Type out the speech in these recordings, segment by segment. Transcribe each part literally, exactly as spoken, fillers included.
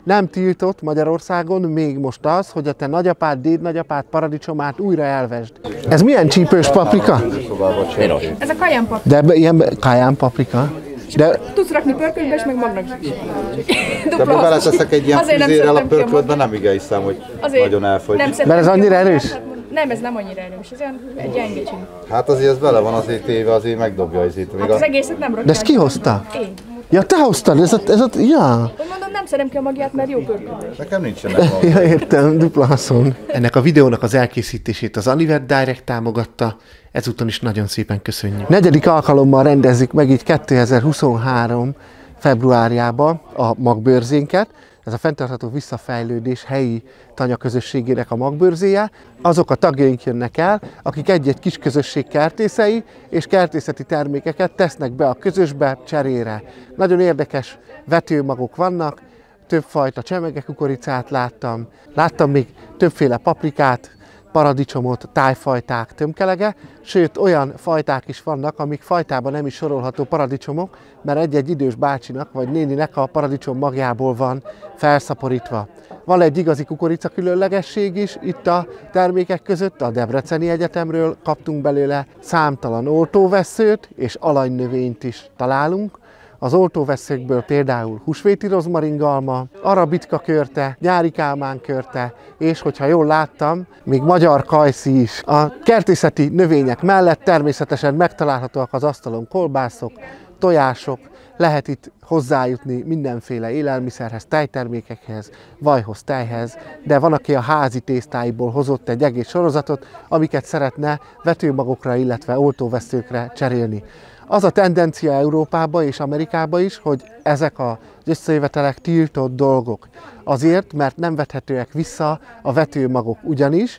Nem tiltott Magyarországon még most az, hogy a te nagyapád, dédnagyapád paradicsomát újra elvesd. Ez milyen csípős paprika? Ez a kaján paprika. De ilyen kaján paprika? De... Tudsz rakni pörköltbe is, meg magnak is. De ha beleteszek egy ilyen füzérrel a pörköltbe, nem igen hiszem, hogy azért nagyon elfogy. Mert ez annyira erős? Nem, ez nem annyira erős, ez olyan egy gyenge csíny. Hát azért ez bele van azért téve, azért megdobja azért. Hát az egészet nem rakja. De ezt ki hozta? Én. Ja, te hoztad, ez a, ez a, ja. Úgy mondom, nem szedem ki a magját, mert jó pörköltbe. Nekem nincsenek magja. Ja, értem, dupla haszon. Ennek a videónak az elkészítését az Anivet Direct támogatta, ezúton is nagyon szépen köszönjük. Negyedik alkalommal rendezzük meg így kétezer-huszonhárom februárjában a magbőrzénket. Ez a fenntartható visszafejlődés helyi tanyaközösségének a magbőrzéje. Azok a tagjaink jönnek el, akik egy-egy kis közösség kertészei, és kertészeti termékeket tesznek be a közösbe cserére. Nagyon érdekes vetőmagok vannak, többfajta csemegekukoricát láttam, láttam még többféle paprikát, paradicsomot, tájfajták, tömkelege, sőt olyan fajták is vannak, amik fajtában nem is sorolható paradicsomok, mert egy-egy idős bácsinak vagy néninek a paradicsom magjából van felszaporítva. Van egy igazi kukorica különlegesség is itt a termékek között, a Debreceni Egyetemről kaptunk belőle számtalan oltóvesszőt és alanynövényt is találunk. Az oltóveszőkből például húsvéti rozmaringalma, arabitka körte, nyári kálmán körte, és hogyha jól láttam, még magyar kajszi is. A kertészeti növények mellett természetesen megtalálhatóak az asztalon kolbászok, tojások, lehet itt hozzájutni mindenféle élelmiszerhez, tejtermékekhez, vajhoz, tejhez, de van, aki a házi tésztáiból hozott egy egész sorozatot, amiket szeretne vetőmagokra, illetve oltóveszőkre cserélni. Az a tendencia Európában és Amerikában is, hogy ezek az összejövetelek tiltott dolgok. Azért, mert nem vethetőek vissza a vetőmagok, ugyanis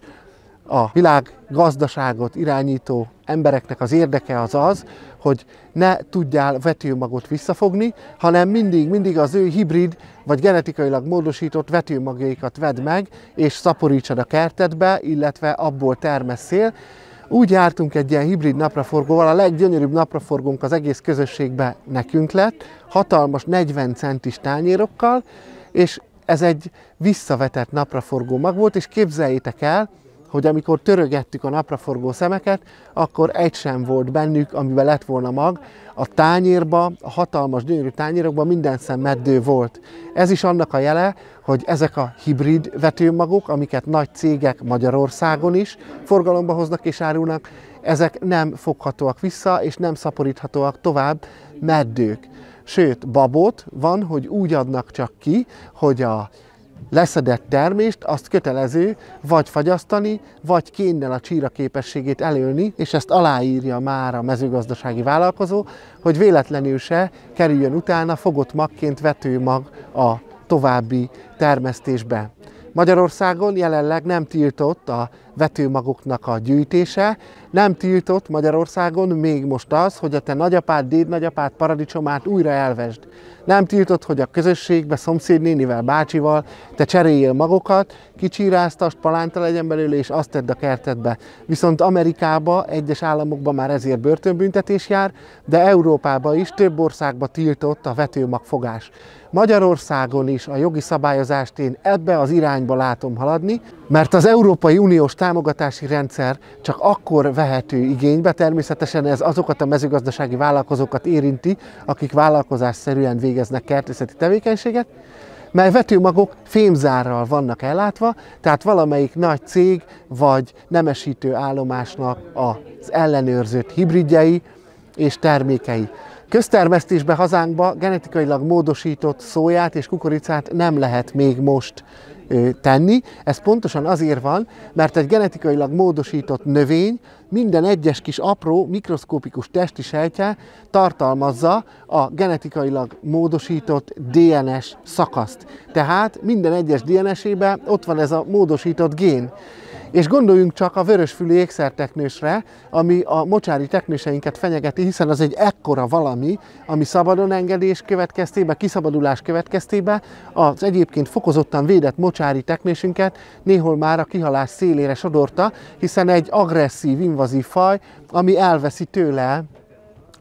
a világ gazdaságot irányító embereknek az érdeke az az, hogy ne tudjál vetőmagot visszafogni, hanem mindig, mindig az ő hibrid vagy genetikailag módosított vetőmagjaikat vedd meg, és szaporítsad a kertedbe, illetve abból termesszél. Úgy jártunk egy ilyen hibrid napraforgóval, a leggyönyörűbb napraforgónk az egész közösségben nekünk lett, hatalmas negyven centis tányérokkal, és ez egy visszavetett napraforgó mag volt, és képzeljétek el, hogy amikor törögettük a napraforgó szemeket, akkor egy sem volt bennük, amiben lett volna mag. A tányérba, a hatalmas gyönyörű tányérokban minden szem meddő volt. Ez is annak a jele, hogy ezek a hibrid vetőmagok, amiket nagy cégek Magyarországon is forgalomba hoznak és árulnak, ezek nem foghatóak vissza, és nem szaporíthatóak tovább meddők. Sőt, babot van, hogy úgy adnak csak ki, hogy a leszedett termést azt kötelező vagy fagyasztani, vagy kénnel a csíra képességét elölni, és ezt aláírja már a mezőgazdasági vállalkozó, hogy véletlenül se kerüljön utána fogott magként vetőmag a további termesztésbe. Magyarországon jelenleg nem tiltott a vetőmagoknak a gyűjtése, nem tiltott Magyarországon még most az, hogy a te nagyapád, dédnagyapád paradicsomát újra elvesd. Nem tiltott, hogy a közösségbe, szomszédnénivel, bácsival te cseréljél magokat, kicsíráztasd, palánta legyen belőle, és azt tedd a kertedbe. Viszont Amerikába, egyes államokban már ezért börtönbüntetés jár, de Európában is több országban tiltott a vetőmagfogás. Magyarországon is a jogi szabályozást én ebbe az irányba látom haladni, mert az Európai Uniós támogatási rendszer csak akkor vehető igénybe, természetesen ez azokat a mezőgazdasági vállalkozókat érinti, akik vállalkozásszerűen végeznek kertészeti tevékenységet, mely vetőmagok fémzárral vannak ellátva, tehát valamelyik nagy cég vagy nemesítő állomásnak az ellenőrzött hibridjei és termékei. Köztermesztésben hazánkba genetikailag módosított szóját és kukoricát nem lehet még most ö, tenni. Ez pontosan azért van, mert egy genetikailag módosított növény minden egyes kis apró mikroszkópikus testi sejtje tartalmazza a genetikailag módosított dé en es szakaszt. Tehát minden egyes dé en es-ében ott van ez a módosított gén. És gondoljunk csak a vörösfülű ékszerteknősre, ami a mocsári teknőseinket fenyegeti, hiszen az egy ekkora valami, ami szabadon engedés következtében, kiszabadulás következtében az egyébként fokozottan védett mocsári teknősünket néhol már a kihalás szélére sodorta, hiszen egy agresszív, invazív faj, ami elveszi tőle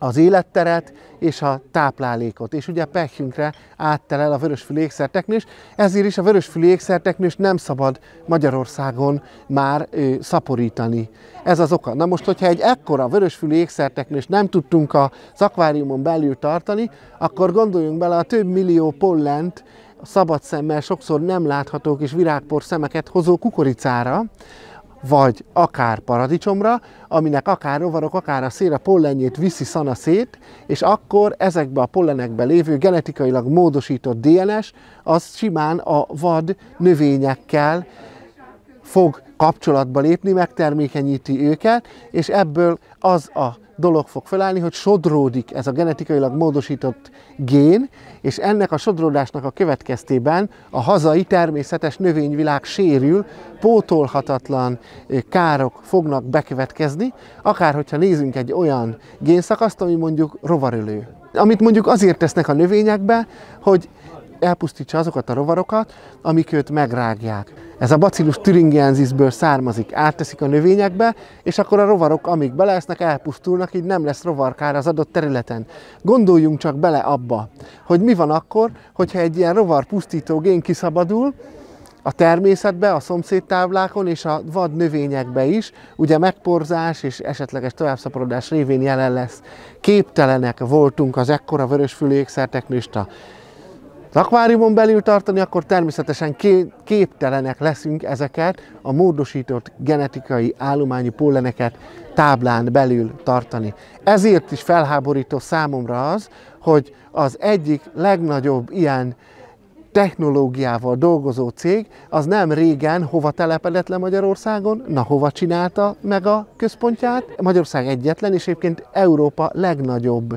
az életteret és a táplálékot. És ugye pehjünkre áttelel a vörösfüli ékszerteknős, ezért is a vörösfüli ékszerteknős nem szabad Magyarországon már ö, szaporítani. Ez az oka. Na most, hogyha egy ekkora vörösfüli ékszerteknős nem tudtunk az akváriumon belül tartani, akkor gondoljunk bele a több millió pollent, szabad szemmel sokszor nem láthatók és virágpor szemeket hozó kukoricára, vagy akár paradicsomra, aminek akár rovarok, akár a szél a pollenjét viszi szana szét, és akkor ezekbe a pollenekbe lévő genetikailag módosított dé en es az simán a vad növényekkel fog kapcsolatba lépni, megtermékenyíti őket, és ebből az a dolog fog felállni, hogy sodródik ez a genetikailag módosított gén, és ennek a sodródásnak a következtében a hazai természetes növényvilág sérül, pótolhatatlan károk fognak bekövetkezni, akár hogyha nézünk egy olyan génszakaszt, ami mondjuk rovarölő. Amit mondjuk azért tesznek a növényekbe, hogy elpusztítsa azokat a rovarokat, amik őt megrágják. Ez a Bacillus thuringiensisből származik, átteszik a növényekbe, és akkor a rovarok, amik belesznek, elpusztulnak, így nem lesz rovarkár az adott területen. Gondoljunk csak bele abba, hogy mi van akkor, hogyha egy ilyen rovarpusztító gén kiszabadul a természetbe, a szomszédtáblákon és a vad növényekbe is, ugye megporzás és esetleges továbbszaporodás révén jelen lesz. Képtelenek voltunk az ekkora vörösfülű ékszerteknőst az akváriumon belül tartani, akkor természetesen képtelenek leszünk ezeket a módosított genetikai állományú polleneket táblán belül tartani. Ezért is felháborító számomra az, hogy az egyik legnagyobb ilyen technológiával dolgozó cég, az nem régen hova telepedett le Magyarországon, na hova csinálta meg a központját. Magyarország egyetlen, és egyébként Európa legnagyobb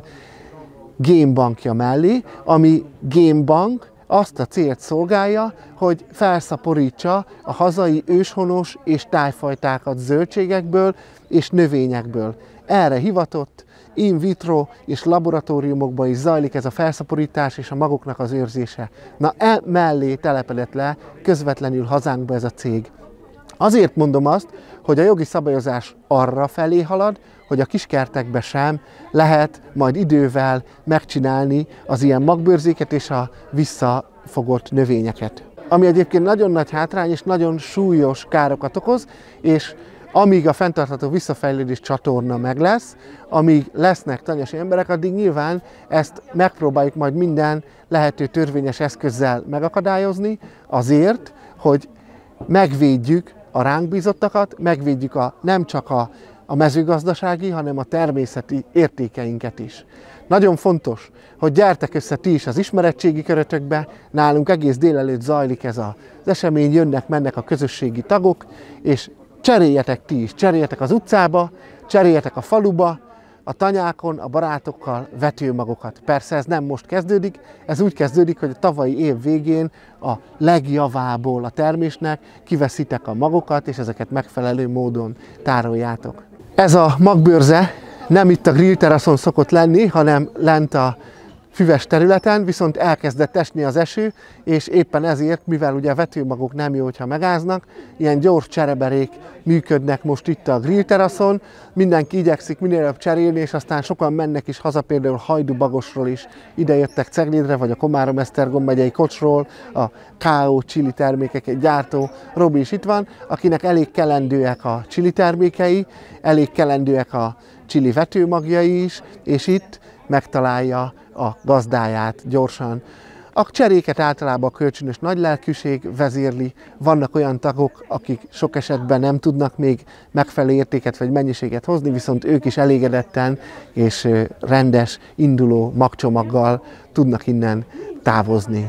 génbankja mellé, ami génbank azt a célt szolgálja, hogy felszaporítsa a hazai őshonos és tájfajtákat zöldségekből és növényekből. Erre hivatott, in vitro és laboratóriumokban is zajlik ez a felszaporítás és a magoknak az őrzése. Na, e mellé telepedett le közvetlenül hazánkba ez a cég. Azért mondom azt, hogy a jogi szabályozás arra felé halad, hogy a kiskertekbe sem lehet majd idővel megcsinálni az ilyen magbőrzéket és a visszafogott növényeket. Ami egyébként nagyon nagy hátrány és nagyon súlyos károkat okoz, és amíg a fenntartható visszafejlődés csatorna meg lesz, amíg lesznek tanyasi emberek, addig nyilván ezt megpróbáljuk majd minden lehető törvényes eszközzel megakadályozni, azért, hogy megvédjük a ránk bízottakat, megvédjük a, nem csak a, a mezőgazdasági, hanem a természeti értékeinket is. Nagyon fontos, hogy gyertek össze ti is az ismeretségi körötökbe, nálunk egész délelőtt zajlik ez az esemény, jönnek, mennek a közösségi tagok, és cseréljetek ti is, cseréljetek az utcába, cseréljetek a faluba, a tanyákon, a barátokkal vetőmagokat. Persze ez nem most kezdődik, ez úgy kezdődik, hogy a tavalyi év végén a legjavából a termésnek kiveszitek a magokat, és ezeket megfelelő módon tároljátok. Ez a magbőrze nem itt a grill teraszon szokott lenni, hanem lent a füves területen, viszont elkezdett esni az eső, és éppen ezért, mivel ugye a vetőmagok nem jó, hogyha megáznak, ilyen gyors csereberék működnek most itt a grill teraszon, mindenki igyekszik minél előbb cserélni, és aztán sokan mennek is haza, például Hajdú-Bagosról is idejöttek Ceglédre, vagy a Komárom-Esztergom megyei Kocsról, a ká o chili termékeket gyártó Robi is itt van, akinek elég kelendőek a chili termékei, elég kelendőek a chili vetőmagjai is, és itt megtalálja a gazdáját gyorsan. A cseréket általában a kölcsönös nagylelkűség vezérli, vannak olyan tagok, akik sok esetben nem tudnak még megfelelő értéket vagy mennyiséget hozni, viszont ők is elégedetten és rendes, induló magcsomaggal tudnak innen távozni.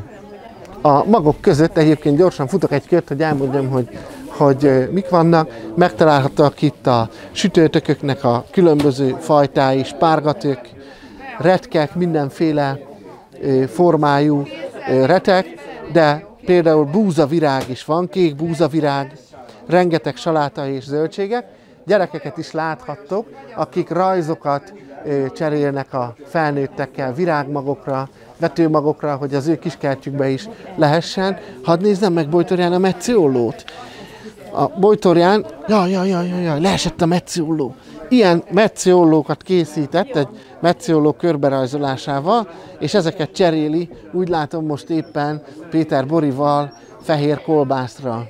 A magok között egyébként gyorsan futok egy kört, hogy elmondjam, hogy hogy mik vannak. Megtalálhatóak itt a sütőtököknek a különböző fajtái, spárgatök, retkek, mindenféle formájú retek, de például búzavirág is van, kék búzavirág, rengeteg saláta és zöldségek. Gyerekeket is láthattok, akik rajzokat cserélnek a felnőttekkel virágmagokra, vetőmagokra, hogy az ő kiskertjükbe is lehessen. Hadd nézzem meg Bojtorján a metsziollót. A Bojtorján, jaj, jaj, jaj, jaj, leesett a metsziolló. Ilyen metsziollókat készített egy metsziolló körberajzolásával, és ezeket cseréli, úgy látom most éppen Péter Borival fehér kolbászra.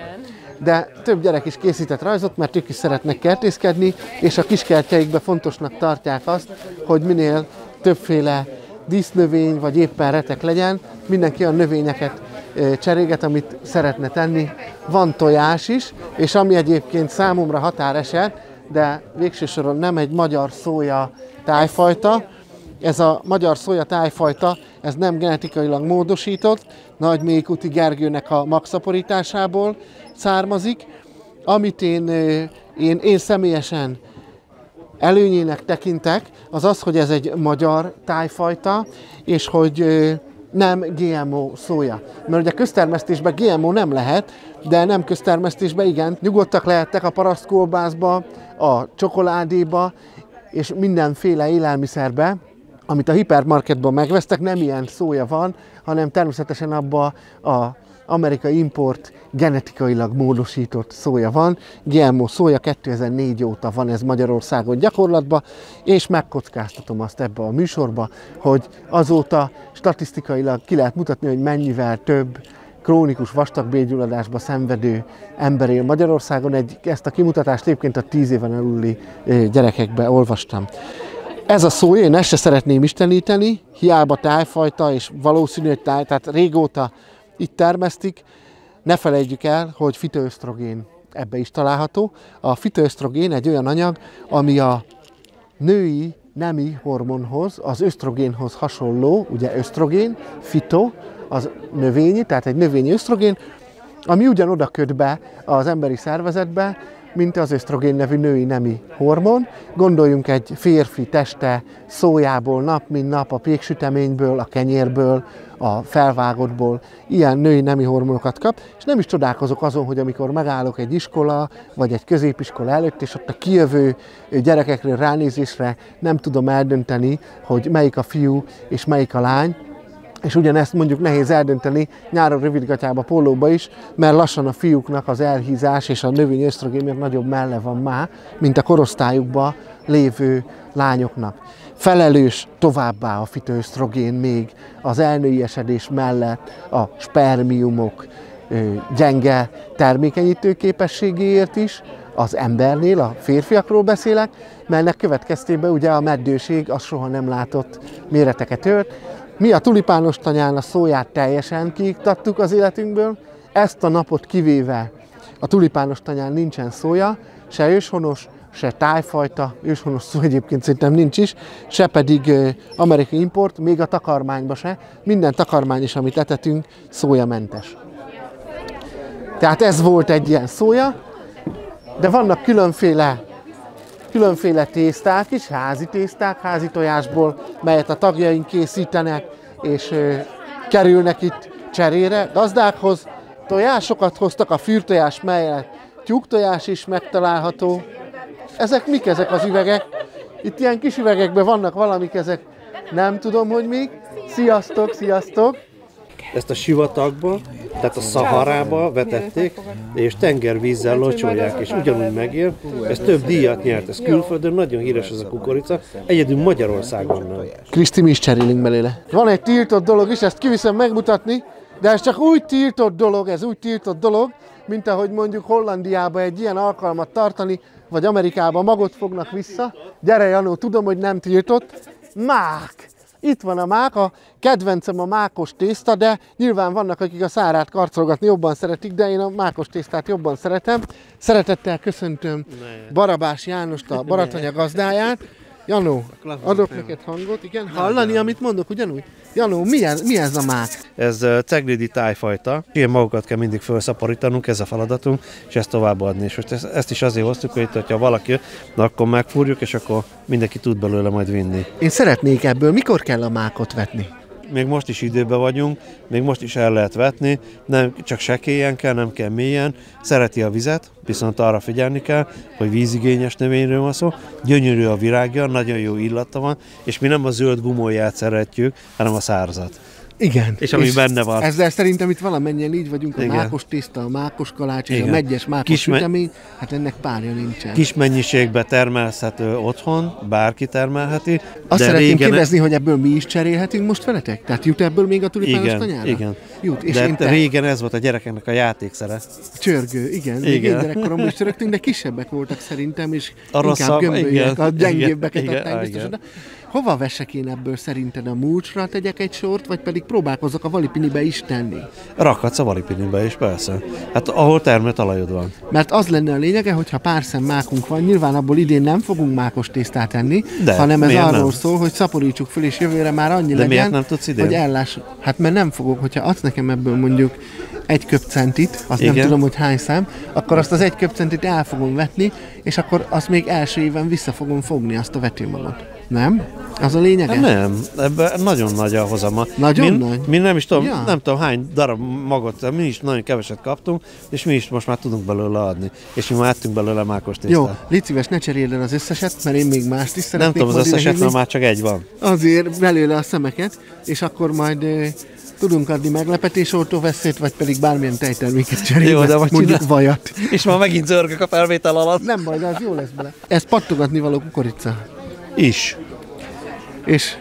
De több gyerek is készített rajzot, mert ők is szeretnek kertészkedni, és a kiskertjeikben fontosnak tartják azt, hogy minél többféle dísznövény vagy éppen retek legyen, mindenki olyan növényeket cseréget, amit szeretne tenni. Van tojás is, és ami egyébként számomra határeset, de végső soron nem egy magyar szója tájfajta. Ez a magyar szója tájfajta, ez nem genetikailag módosított, Nagy Mélykuti Gergőnek a magszaporításából származik. Amit én, én, én személyesen előnyének tekintek, az az, hogy ez egy magyar tájfajta, és hogy nem gé em o szója. Mert ugye köztermesztésben gé em o nem lehet, de nem köztermesztésben igen. Nyugodtak lehettek a parasztkolbászba, a csokoládéba, és mindenféle élelmiszerbe, amit a hipermarketban megvesztek, nem ilyen szója van, hanem természetesen abban az amerikai import genetikailag módosított szója van. gé em o szója kétezer-négy óta van ez Magyarországon gyakorlatban, és megkockáztatom azt ebbe a műsorba, hogy azóta statisztikailag ki lehet mutatni, hogy mennyivel több krónikus vastagbélgyulladásba szenvedő ember él Magyarországon. Egy, ezt a kimutatást egyébként a tíz éven aluli gyerekekbe olvastam. Ez a szója, én ezt se szeretném isteníteni, hiába tájfajta, és valószínű, hogy táj, tehát régóta itt termesztik. Ne felejtjük el, hogy fitoösztrogén ebbe is található. A fitoösztrogén egy olyan anyag, ami a női nemi hormonhoz, az ösztrogénhoz hasonló, ugye ösztrogén, fito, az növényi, tehát egy növényi ösztrogén, ami ugyanoda köt be az emberi szervezetbe, mint az ösztrogén nevű női nemi hormon. Gondoljunk egy férfi teste szójából nap, mint nap, a péksüteményből, a kenyérből, a felvágottból ilyen női nemi hormonokat kap, és nem is csodálkozok azon, hogy amikor megállok egy iskola, vagy egy középiskola előtt, és ott a kijövő gyerekekről ránézésre nem tudom eldönteni, hogy melyik a fiú és melyik a lány, és ugyanezt mondjuk nehéz eldönteni nyáron rövidgatyába, pólóba is, mert lassan a fiúknak az elhízás és a növényi ösztrogén miatt nagyobb melle van már, mint a korosztályukban lévő lányoknak. Felelős továbbá a fitoösztrogén még az elnőiesedés mellett a spermiumok gyenge termékenyítő képességéért is, az embernél, a férfiakról beszélek, mert ennek következtében ugye a meddőség az soha nem látott méreteket ölt. Mi a tulipános tanyán a szóját teljesen kiiktattuk az életünkből, ezt a napot kivéve a tulipános tanyán nincsen szója, se őshonos, se tájfajta, őshonos szó egyébként szerintem nincs is, se pedig amerikai import, még a takarmányba se, minden takarmány is, amit etetünk, szójamentes. Tehát ez volt egy ilyen szója, de vannak különféle Különféle tészták is, házi tészták, házi tojásból, melyet a tagjaink készítenek, és ö, kerülnek itt cserére gazdákhoz. Tojásokat hoztak, a fűrtojás mellett tyúktojás is megtalálható. Ezek mik ezek az üvegek? Itt ilyen kis üvegekben vannak valamik, ezek nem tudom, hogy mik. Sziasztok, sziasztok! Ezt a sivatagba, tehát a Szaharába vetették, és tengervízzel locsolják, és ugyanúgy megér. Ez több díjat nyert, ez külföldön, nagyon híres ez a kukorica, egyedül Magyarországon nem. Kriszti, mi is cserélünk belőle. Van egy tiltott dolog is, ezt kiviszem megmutatni, de ez csak úgy tiltott dolog, ez úgy tiltott dolog, mint ahogy mondjuk Hollandiába egy ilyen alkalmat tartani, vagy Amerikába magot fognak vissza. Gyere, Janó, tudom, hogy nem tiltott. Mák! Itt van a mák, a kedvencem a mákos tészta, de nyilván vannak, akik a szárát karcolgatni jobban szeretik, de én a mákos tésztát jobban szeretem. Szeretettel köszöntöm Barabás Jánost, a Baratanya gazdáját. Janó, adok neked hangot, igen? Hallani, amit mondok, ugyanúgy? Janó, mi ez, mi ez a mák? Ez ceglédi tájfajta. Ilyen magokat kell mindig felszaporítanunk, ez a feladatunk, és ezt továbbadni. És most ezt is azért hoztuk, hogy itt, ha valaki jön, akkor megfúrjuk, és akkor mindenki tud belőle majd vinni. Én szeretnék ebből, mikor kell a mákot vetni? Még most is időben vagyunk, még most is el lehet vetni, nem csak sekélyen kell, nem kell mélyen. Szereti a vizet, viszont arra figyelni kell, hogy vízigényes növényről van szó. Gyönyörű a virágja, nagyon jó illata van, és mi nem a zöld gumóját szeretjük, hanem a szárazat. Igen. És ami és benne van. Ezzel szerintem itt valamennyien így vagyunk, a Igen. mákos tészta, a mákos kalács és Igen. a meggyes mákos Kisme... sütemény, hát ennek párja nincsen. Kis mennyiségben termelhető otthon, bárki termelheti. Azt de szeretném régen... kérdezni, hogy ebből mi is cserélhetünk most veletek? Tehát jut ebből még a tulipános igen, tanyára? igen. Jut. És de én te... régen ez volt a gyerekeknek a játékszere. Csörgő, igen. igen. Még én gyerekkoromban is csörögtünk, de kisebbek voltak szerintem, és a inkább rosszabb, gömbölyek, a gyengébbeket adták biztosan. Hova vessek én ebből szerinted? A mulcsra tegyek egy sort, vagy pedig próbálkozok a valipinibe is tenni? Rakhatsz a valipinibe is, persze. Hát ahol termőtalajod van. Mert az lenne a lényege, hogyha pár szem mákunk van, nyilván abból idén nem fogunk mákos tésztát enni, de, hanem ez arról nem? szól, hogy szaporítsuk föl, és jövőre már annyi de legyen, miért nem tudsz idén? hogy elláss. Hát mert nem fogok, hogyha adsz nekem ebből mondjuk egy köpcentit, azt Igen. nem tudom, hogy hány szám, akkor azt az egy köpcentit el fogom vetni, és akkor azt még első éven vissza fogom fogni, azt a vetőmagot. Nem? Az a lényege? Nem, ebben nagyon nagy a hozama. Nagyon mi, nagy? Mi nem is tudom, ja. nem tudom hány darab magot, mi is nagyon keveset kaptunk, és mi is most már tudunk belőle adni. És mi már ettünk belőle mákos tésztát. Jó, légy szíves, ne cseréld el az összeset, mert én még mást is szeretnék. Nem tudom az összeset, mert már csak egy van. Azért belőle a szemeket, és akkor majd e, tudunk adni meglepetésoltó veszélyt, vagy pedig bármilyen tejterméket cserélve, mondjuk csinál. Vajat. És már megint zörgök a felvétel alatt. Nem baj, de az jó lesz bele. Ez pattogatni való kukorica. Is. És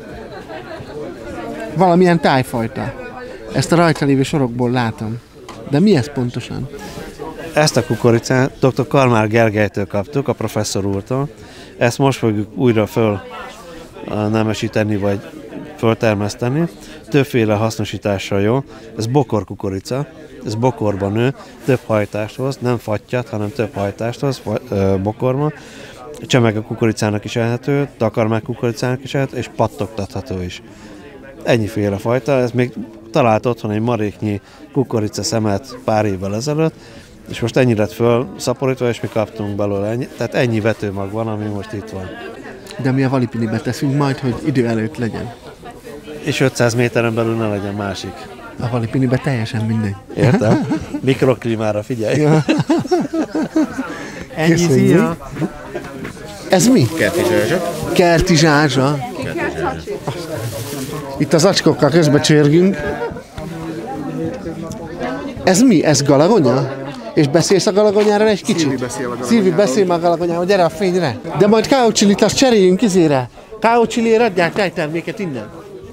valamilyen tájfajta. Ezt a rajta lévő sorokból látom. De mi ez pontosan? Ezt a kukoricát doktor Kalmár Gergelytől kaptuk, a professzor úrtól. Ezt most fogjuk újra föl nemesíteni, vagy föltermeszteni. Többféle hasznosítással jó. Ez bokor kukorica, ez bokorban nő, több hajtást hoz, nem fattyat, hanem több hajtást hoz bokorban. Csemege kukoricának is ehető, takarmák kukoricának is ehető, és pattogtatható is. Ennyiféle fajta, ez még talált otthon egy maréknyi kukorica szemet pár évvel ezelőtt, és most ennyi lett föl szaporítva, és mi kaptunk belőle ennyi, tehát ennyi vetőmag van, ami most itt van. De mi a valipinibe teszünk majd, hogy idő előtt legyen. És ötszáz méteren belül ne legyen másik. A valipinibe teljesen mindegy. Értem? Mikroklímára figyelj. Ja. Ennyi szia. Ez mi? Kerti zsázsa. Kerti zsázsa. Itt az acskokkal közben csörgünk. Ez mi? Ez galagonya? És beszélsz a galagonyára egy kicsit? Szilvi beszél a galagonyáról. Szilvi beszél a galagonyáról, gyere a fényre. De majd káocsilit azt cseréljünk izére. Káocsiliért adják tejterméket innen.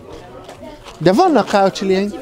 De vannak káocsiliénk.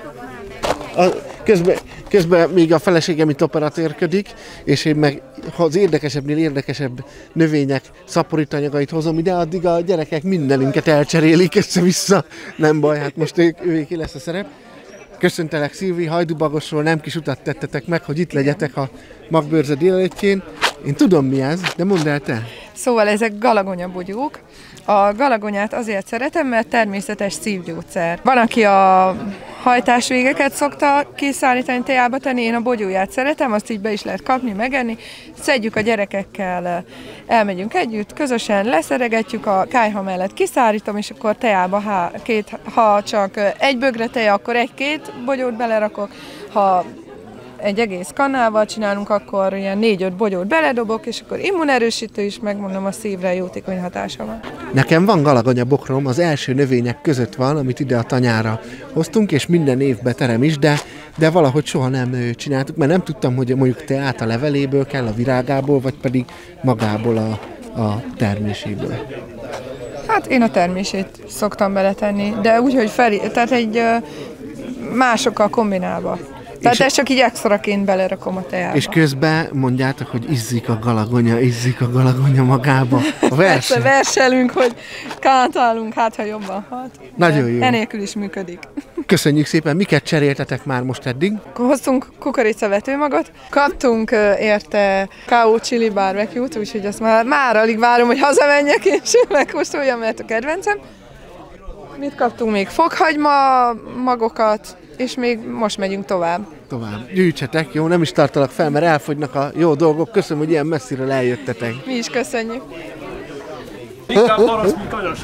Közben, közben még a feleségem itt operatőrködik, és én meg ha az érdekesebbnél érdekesebb növények szaporítanyagait hozom ide, addig a gyerekek mindenünket elcserélik össze-vissza. Nem baj, hát most ők, őké lesz a szerep. Köszöntelek Szilvi, Hajdúbagosról nem kis utat tettetek meg, hogy itt legyetek a Magbőrze délelőttjén. Én tudom mi ez, de mondd el te. Szóval ezek galagonyabogyók. A galagonyát azért szeretem, mert természetes szívgyógyszer. Van, aki a hajtásvégeket szokta kiszállítani, teába tenni, én a bogyóját szeretem, azt így be is lehet kapni, megenni. Szedjük a gyerekekkel, elmegyünk együtt, közösen leszeregetjük, a kályha mellett kiszállítom, és akkor teába, ha, két, ha csak egy bögre teja, akkor egy-két bogyót belerakok, ha egy egész kannával csinálunk, akkor ilyen négy-öt bogyót beledobok, és akkor immunerősítő is, megmondom, a szívre jótékony hatása van. Nekem van galagonya bokrom, az első növények között van, amit ide a tanyára hoztunk, és minden évben terem is, de, de valahogy soha nem csináltuk, mert nem tudtam, hogy mondjuk teát a leveléből kell, a virágából, vagy pedig magából a, a terméséből. Hát én a termését szoktam beletenni, de úgy, hogy fel, tehát egy másokkal kombinálva. Tehát ezt csak így extraként belerakom a teába. És közben mondjátok, hogy izzik a galagonya, izzik a galagonya magába. A verseny. verselünk, hogy kántálunk, hát ha jobban hat. Nagyon jó. Enélkül is működik. Köszönjük szépen. Miket cseréltetek már most eddig? Hoztunk kukoricavetőmagot, kaptunk érte káó chili barbecue-t, úgyhogy azt már, már alig várom, hogy hazamenjek és megkóstoljam, mert a kedvencem. Mit kaptunk még? Fokhagyma magokat, és még most megyünk tovább. Tovább. Gyűjtsetek, jó? Nem is tartalak fel, mert elfogynak a jó dolgok. Köszönöm, hogy ilyen messziről eljöttetek. Mi is köszönjük. Inkább marasz, mint anyas.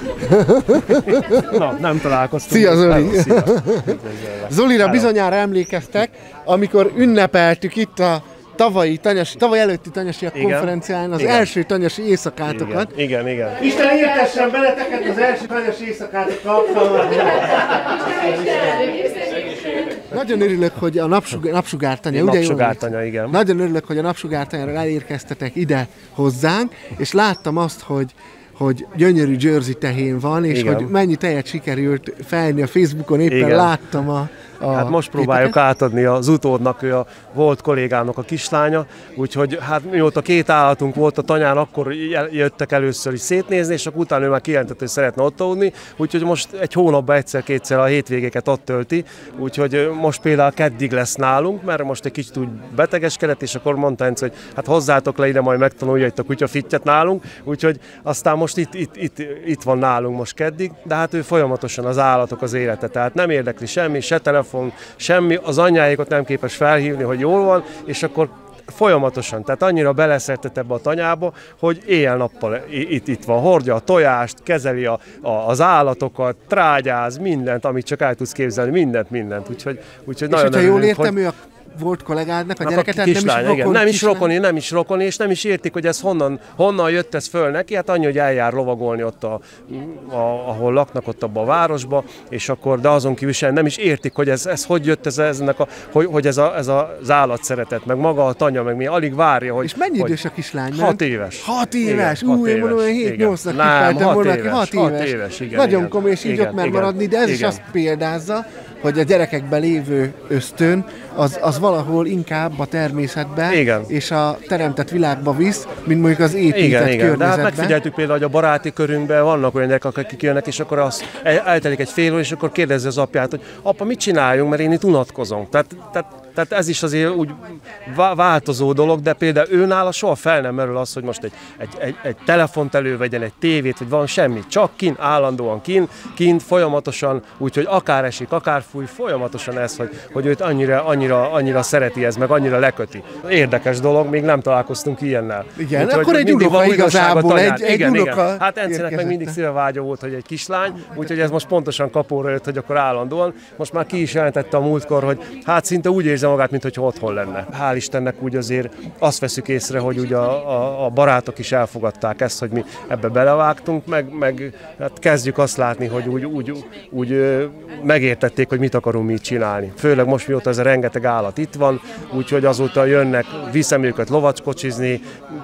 Na, nem találkoztunk. Szia, Zoli! Hello, szia. Zolira bizonyára emlékeztek, amikor ünnepeltük itt a tavalyi, tanyasi, tavaly előtti tanyasiak Igen. konferencián az Igen. első tanyasi éjszakátokat. Igen, igen, igen. Isten értessen beleteket az első tanyasi éjszakátokat. Nagyon örülök, hogy a napsug- napsugártanya, ugye Napsugártanya, igen. Nagyon örülök, hogy a napsugártanyáról elérkeztetek ide hozzánk, és láttam azt, hogy hogy gyönyörű Jersey tehén van, és Igen. hogy mennyi tejet sikerült fejni a Facebookon, éppen Igen. láttam a, a Hát most próbáljuk képeket. átadni az utódnak, ő a volt kollégának a kislánya, úgyhogy hát mióta két állatunk volt a tanyán, akkor jöttek először is szétnézni, és akkor utána ő már kijelentett, hogy szeretne ott aludni, úgyhogy most egy hónapban egyszer-kétszer a hétvégéket ott tölti, úgyhogy most például keddig lesz nálunk, mert most egy kicsit úgy betegeskedett, és akkor mondta Enci, hogy hát hozzátok le ide, majd megtanulja itt a kutya fittyet nálunk, úgyhogy aztán most itt, itt, itt, itt van nálunk most keddig, de hát ő folyamatosan az állatok az élete, tehát nem érdekli semmi, se telefon, semmi, az anyjáikat nem képes felhívni, hogy jól van, és akkor folyamatosan, tehát annyira beleszertett ebbe a tanyába, hogy éjjel-nappal itt, itt van, hordja a tojást, kezeli a, a, az állatokat, trágyáz, mindent, amit csak el tudsz képzelni, mindent, mindent, úgyhogy, úgyhogy És nagyon hogyha jól örülünk, értem, hogy... ő a volt kollégádnak, a A gyereket, tehát nem is kislány, rokon, igen. Nem is kislány. rokoni, nem is rokoni, és nem is értik, hogy ez honnan, honnan jött ez föl neki. Hát annyi, hogy eljár lovagolni ott, a, a, ahol laknak, ott abban a városba, és akkor, de azon kívül sem nem is értik, hogy ez, ez hogy jött, ez, eznek a, hogy, hogy ez, a, ez az állat szeretet, meg maga a tanya, meg mi alig várja, hogy... És mennyi hogy idős a kislány? Hat éves. Hat éves? Igen, Ú, én mondom, hogy hét-nyolcnak kifeltem volna, aki hat éves. éves igen, Nagyon igen. komoly, és így Igen, ott mer igen, maradni, de ez is igen. azt példázza, hogy a gyerekekben lévő ösztön, az, az valahol inkább a természetbe Igen. és a teremtett világba visz, mint mondjuk az épített Igen, igen. De hát környezetbe. megfigyeltük például, hogy a baráti körünkben vannak olyan gyerekek, akik jönnek, és akkor az el- eltelik egy fél óra, és akkor kérdezi az apját, hogy apa, mit csináljunk, mert én itt unatkozom. Tehát, tehát, tehát ez is azért úgy vá- változó dolog, de például őnála soha fel nem merül az, hogy most egy, egy, egy, egy telefont elővegyen, egy tévét, vagy van semmi. Csak kint, állandóan kint, kint folyamatosan, úgyhogy akár esik, akár fúj, folyamatosan ez, hogy, hogy őt annyira, annyira, annyira szereti ez, meg annyira leköti. Érdekes dolog, még nem találkoztunk ilyennel. Igen, Úgyhogy akkor egy mindig unoka van újdonság a igazából, tanyán. egy- egy igen, unoka igen. Hát Encinek meg érkezett. mindig szívvágya volt, hogy egy kislány, úgyhogy ez most pontosan kapóra jött, hogy akkor állandóan. Most már ki is jelentette a múltkor, hogy hát szinte úgy érzi magát, mintha otthon lenne. Hál' Istennek úgy azért azt veszük észre, hogy ugye a, a, a barátok is elfogadták ezt, hogy mi ebbe belevágtunk, meg, meg hát kezdjük azt látni, hogy úgy, úgy, úgy ö, megértették, hogy mit akarunk mi csinálni. Főleg most, mióta ez a rengeteg állat itt van, úgyhogy azóta jönnek, viszem őket lovackocsizni,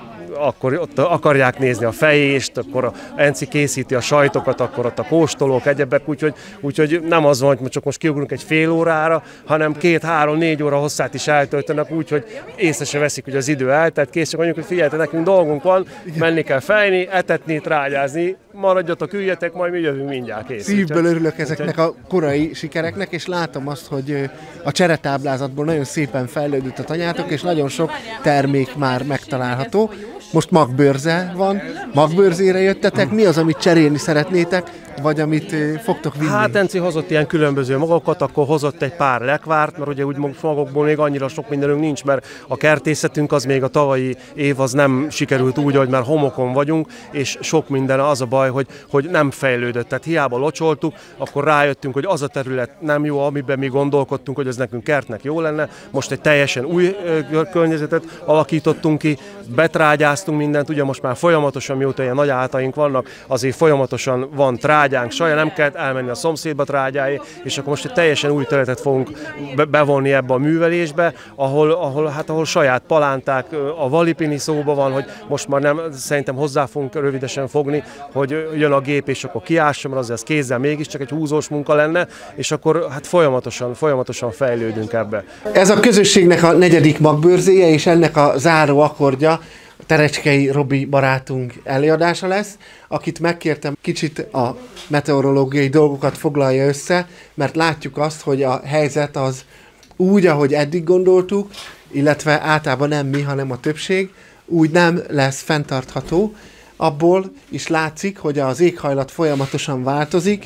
akkor ott akarják nézni a fejést, akkor a Enci készíti a sajtokat, akkor ott a kóstolók, egyebek, úgyhogy, úgyhogy nem az van, hogy csak most kiugrunk egy fél órára, hanem két, három, négy óra hosszát is eltöltenek, úgyhogy észre se veszik, hogy az idő eltelt, kész, csak mondjuk, hogy figyeljetek, nekünk dolgunk van, menni kell fejni, etetni, trágyázni, maradjatok, üljetek, majd mi jövünk mindjárt, kész. Szívből Úgyhogy- örülök ezeknek a korai sikereknek, és látom azt, hogy ö, a cseretáblázatból nagyon szépen fejlődött a tanyátok, és nagyon sok termék már megtalálható. Most magbőrze van, magbőrzére jöttetek, mi az, amit cserélni szeretnétek, vagy amit ö, fogtok vinni? Hát Enci hozott ilyen különböző magokat, akkor hozott egy pár lekvárt, mert ugye úgy magokból még annyira sok mindenünk nincs, mert a kertészetünk az még a tavalyi év az nem sikerült úgy, hogy már homokon vagyunk, és sok minden az a baj, hogy, hogy nem fejlődött. Tehát hiába locsoltuk, akkor rájöttünk, hogy az a terület nem jó, amiben mi gondolkodtunk, hogy ez nekünk kertnek jó lenne. Most egy teljesen új ö, környezetet alakítottunk ki, betrágyáztunk mindent, ugye most már folyamatosan, mióta ilyen nagy állataink vannak, azért folyamatosan van trágyánk, saja, nem kell elmenni a szomszédba trágyáé, és akkor most egy teljesen új területet fogunk be- bevonni ebbe a művelésbe, ahol, ahol, hát, ahol saját palánták, a valipini szóba van, hogy most már nem, szerintem hozzá fogunk rövidesen fogni, hogy jön a gép, és akkor kiássa, mert azért ez kézzel mégiscsak egy húzós munka lenne, és akkor hát folyamatosan, folyamatosan fejlődünk ebbe. Ez a közösségnek a negyedik magbőrzéje, és ennek a záró akkordja Terecskei Robi barátunk előadása lesz, akit megkértem kicsit a meteorológiai dolgokat foglalja össze, mert látjuk azt, hogy a helyzet az úgy, ahogy eddig gondoltuk, illetve általában nem mi, hanem a többség, úgy nem lesz fenntartható. Abból is látszik, hogy az éghajlat folyamatosan változik,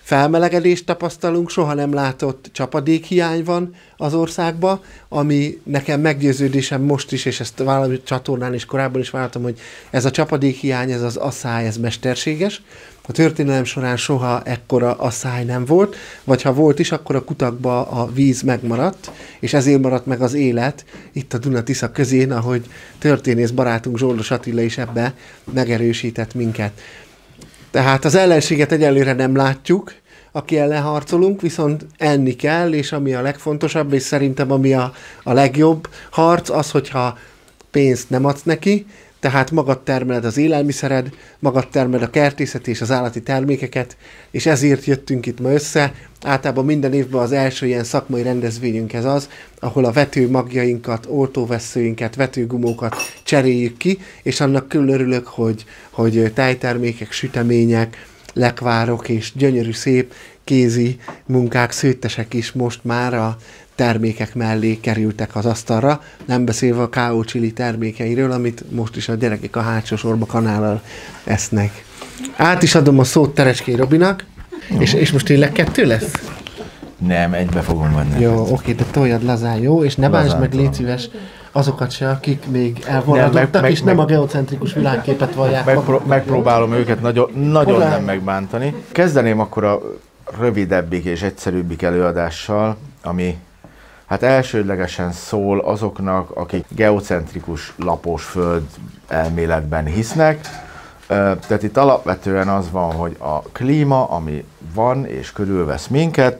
felmelegedést tapasztalunk, soha nem látott csapadékhiány van az országban, ami nekem meggyőződésem most is, és ezt valami csatornán is korábban is váltam, hogy ez a csapadékhiány, ez az asszály, ez mesterséges. A történelem során soha ekkora asszály nem volt, vagy ha volt is, akkor a kutakba a víz megmaradt, és ezért maradt meg az élet itt a Duna-Tisza közén, ahogy történész barátunk Zsoldos Attila is ebbe megerősített minket. Tehát az ellenséget egyelőre nem látjuk, aki ellen harcolunk, viszont enni kell, és ami a legfontosabb, és szerintem ami a, a legjobb harc, az, hogyha pénzt nem adsz neki, tehát magad termeled az élelmiszered, magad termeled a kertészeti és az állati termékeket, és ezért jöttünk itt ma össze. Általában minden évben az első ilyen szakmai rendezvényünk ez az, ahol a vetőmagjainkat, oltóvesszőinket, vetőgumókat cseréljük ki, és annak külön örülök, hogy, hogy tejtermékek, sütemények, lekvárok és gyönyörű szép kézi munkák, szőttesek is most már a termékek mellé kerültek az asztalra, nem beszélve a ká ó Chili termékeiről, amit most is a gyerekek a hátsó sorba kanállal esznek. Át is adom a szót Terecskei Robinak, és, és most tényleg kettő lesz? Nem, egybe fogom venni. Jó, oké, de toljad lazán, jó? És ne bántsd meg, légy szíves, azokat se, akik még elmaradottak, meg, és meg, nem a geocentrikus világképet vallják. Megpró- megpróbálom őket nagyon, nagyon nem megbántani. Kezdeném akkor a rövidebbik és egyszerűbbik előadással, ami hát elsődlegesen szól azoknak, akik geocentrikus lapos föld elméletben hisznek. Tehát itt alapvetően az van, hogy a klíma, ami van és körülvesz minket,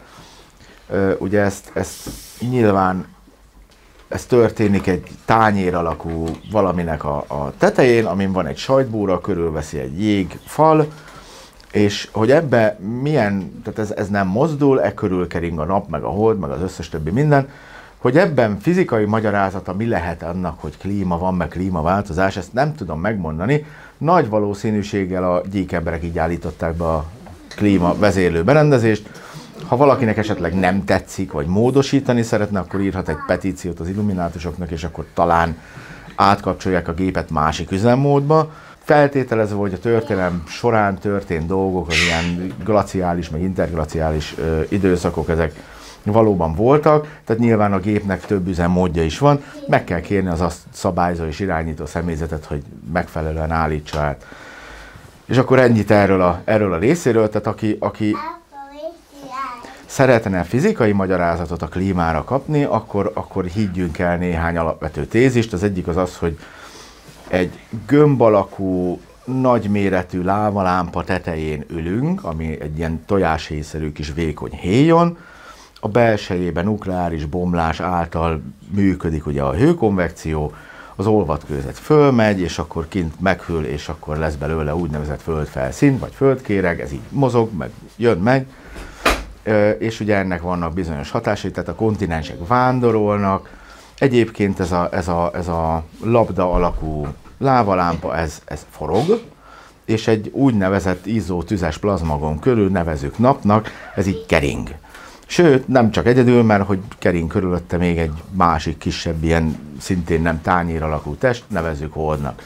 ugye ezt, ezt nyilván ez történik egy tányér alakú valaminek a, a tetején, amin van egy sajtbúra, körülveszi egy jégfal, és hogy ebbe milyen, tehát ez, ez nem mozdul, e körül kering a nap, meg a hold, meg az összes többi minden, hogy ebben fizikai magyarázata mi lehet annak, hogy klíma van, meg klímaváltozás, ezt nem tudom megmondani. Nagy valószínűséggel a gyík emberek így állították be a klíma vezérlő berendezést. Ha valakinek esetleg nem tetszik, vagy módosítani szeretne, akkor írhat egy petíciót az illuminátusoknak, és akkor talán átkapcsolják a gépet másik üzemmódba. Feltételezve, hogy a történelem során történt dolgok, az ilyen glaciális, meg interglaciális ö, időszakok, ezek valóban voltak, tehát nyilván a gépnek több üzemmódja is van, meg kell kérni az azt szabályzó és irányító személyzetet, hogy megfelelően állítsa át. És akkor ennyit erről a, erről a részéről, tehát aki, aki szeretne fizikai magyarázatot a klímára kapni, akkor, akkor higgyünk el néhány alapvető tézist. Az egyik az az, hogy egy gömb alakú, nagyméretű lávalámpa tetején ülünk, ami egy ilyen tojáshéjszerű kis vékony héjon. A belsejében nukleáris bomlás által működik ugye a hőkonvekció, az olvatkőzet fölmegy, és akkor kint meghűl, és akkor lesz belőle úgynevezett földfelszín, vagy földkéreg, ez így mozog, meg jön, megy. És ugye ennek vannak bizonyos hatásai, tehát a kontinensek vándorolnak. Egyébként ez a, ez a, ez a labda alakú lávalámpa, ez, ez forog, és egy úgynevezett izzó tüzes plazmagon körül nevezük napnak, ez így kering. Sőt, nem csak egyedül, mert hogy kering körülötte még egy másik kisebb, ilyen szintén nem tányér alakú test, nevezzük holdnak.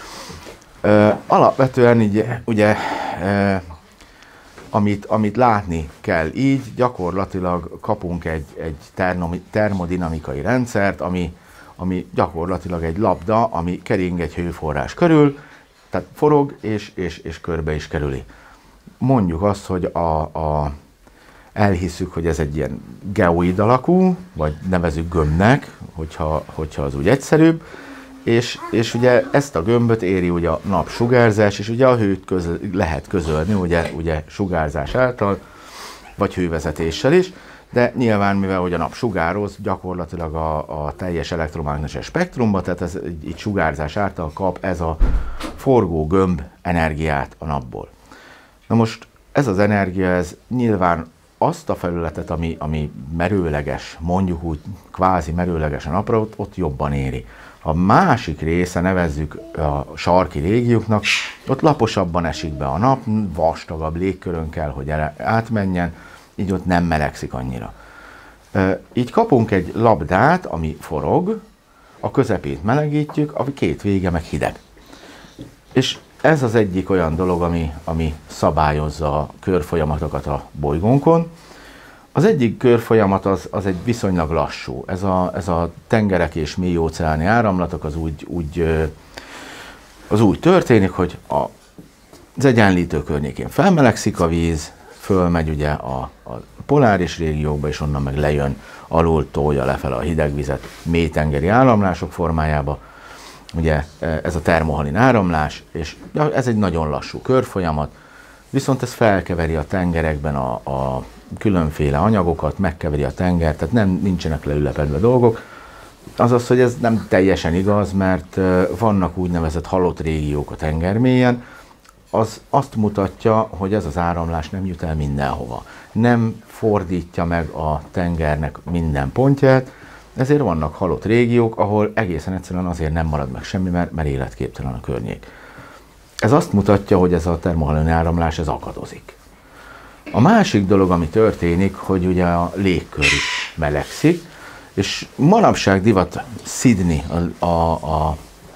Ö, alapvetően így, ugye, ö, amit, amit látni kell így, gyakorlatilag kapunk egy, egy termodinamikai rendszert, ami, ami gyakorlatilag egy labda, ami kering egy hőforrás körül, tehát forog és, és, és körbe is kerüli. Mondjuk azt, hogy a, a elhisszük, hogy ez egy ilyen geoid alakú, vagy nevezzük gömbnek, hogyha, hogyha az úgy egyszerűbb, és, és ugye ezt a gömböt éri ugye a napsugárzás, és ugye a hőt közö, lehet közölni ugye, ugye sugárzás által, vagy hővezetéssel is, de nyilván, mivel hogy a nap sugároz, gyakorlatilag a, a teljes elektromágneses spektrumba, tehát ez így sugárzás által kap ez a forgó gömb energiát a napból. Na most ez az energia, ez nyilván azt a felületet, ami, ami merőleges, mondjuk úgy kvázi merőleges a napra, ott, ott jobban éri. A másik része, nevezzük a sarki régióknak, ott laposabban esik be a nap, vastagabb légkörön kell, hogy átmenjen, így ott nem melegszik annyira. Így kapunk egy labdát, ami forog, a közepét melegítjük, a két vége meg hideg. És ez az egyik olyan dolog, ami, ami szabályozza a körfolyamatokat a bolygónkon. Az egyik körfolyamat az, az egy viszonylag lassú. Ez a, ez a tengerek és mély óceáni áramlatok az úgy, úgy, az úgy történik, hogy a, az Egyenlítő környékén felmelegszik a víz, fölmegy ugye a, a poláris régiókba, és onnan meg lejön, alul tolja lefele a hideg vizet mélytengeri áramlások formájába. Ugye ez a termohalin áramlás, és ez egy nagyon lassú körfolyamat, viszont ez felkeveri a tengerekben a, a különféle anyagokat, megkeveri a tenger, tehát nem, nincsenek leülepedve dolgok. Azaz, hogy ez nem teljesen igaz, mert vannak úgynevezett halott régiók a tengermélyen, az azt mutatja, hogy ez az áramlás nem jut el mindenhova. Nem fordítja meg a tengernek minden pontját, ezért vannak halott régiók, ahol egészen egyszerűen azért nem marad meg semmi, mert, mert életképtelen a környék. Ez azt mutatja, hogy ez a termohalin áramlás ez akadozik. A másik dolog, ami történik, hogy ugye a légkör is melegszik, és manapság divat szidni a, a, a,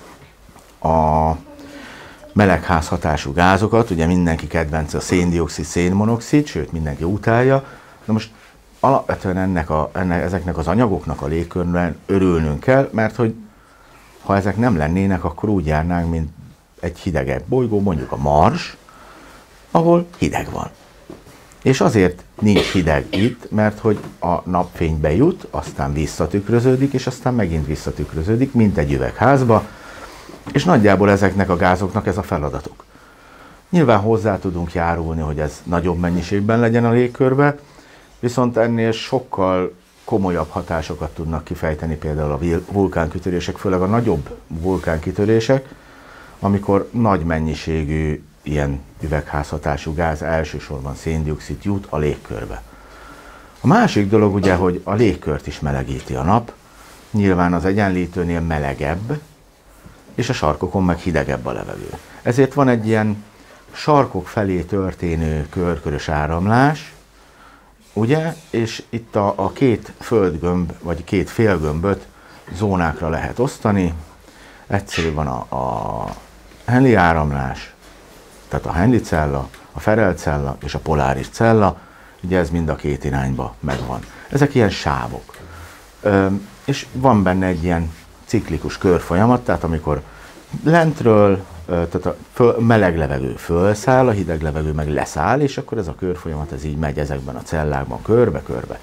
a melegházhatású gázokat, ugye mindenki kedvence a széndioxid, szénmonoxid, sőt mindenki utálja. Na most alapvetően ennek a, ennek, ezeknek az anyagoknak a légkörben örülnünk kell, mert hogy ha ezek nem lennének, akkor úgy járnánk, mint egy hidegebb bolygó, mondjuk a Mars, ahol hideg van. És azért nincs hideg itt, mert hogy a napfény bejut, aztán visszatükröződik, és aztán megint visszatükröződik, mint egy üvegházba, és nagyjából ezeknek a gázoknak ez a feladatuk. Nyilván hozzá tudunk járulni, hogy ez nagyobb mennyiségben legyen a légkörbe, viszont ennél sokkal komolyabb hatásokat tudnak kifejteni például a vulkánkitörések, főleg a nagyobb vulkánkitörések, amikor nagy mennyiségű ilyen üvegházhatású gáz, elsősorban széndioxid jut a légkörbe. A másik dolog ugye, hogy a légkört is melegíti a nap, nyilván az Egyenlítőnél melegebb, és a sarkokon meg hidegebb a levegő. Ezért van egy ilyen sarkok felé történő körkörös áramlás, ugye, és itt a, a két földgömb, vagy két félgömböt zónákra lehet osztani. Egyszerű van a, a Henle áramlás, tehát a Henle cella, a Ferrel cella és a poláris cella, ugye ez mind a két irányba megvan. Ezek ilyen sávok. Ö, és van benne egy ilyen ciklikus körfolyamat, tehát amikor lentről, tehát a föl, meleg levegő fölszáll, a hideg levegő meg leszáll, és akkor ez a körfolyamat ez így megy ezekben a cellákban körbe-körbe.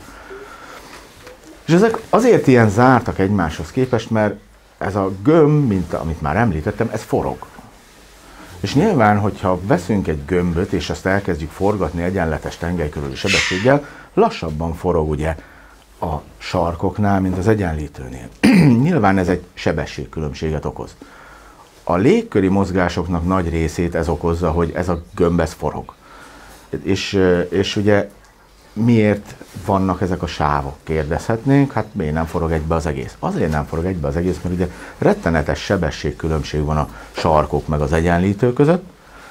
És ezek azért ilyen zártak egymáshoz képest, mert ez a gömb, mint amit már említettem, ez forog. És nyilván, hogyha veszünk egy gömböt, és azt elkezdjük forgatni egyenletes tengely körüli sebességgel, lassabban forog ugye a sarkoknál, mint az Egyenlítőnél. Nyilván ez egy sebességkülönbséget okoz. A légköri mozgásoknak nagy részét ez okozza, hogy ez a gömb ez forog. És, és ugye miért vannak ezek a sávok, kérdezhetnénk, hát miért nem forog egybe az egész? Azért nem forog egybe az egész, mert ugye rettenetes sebességkülönbség van a sarkok meg az Egyenlítő között,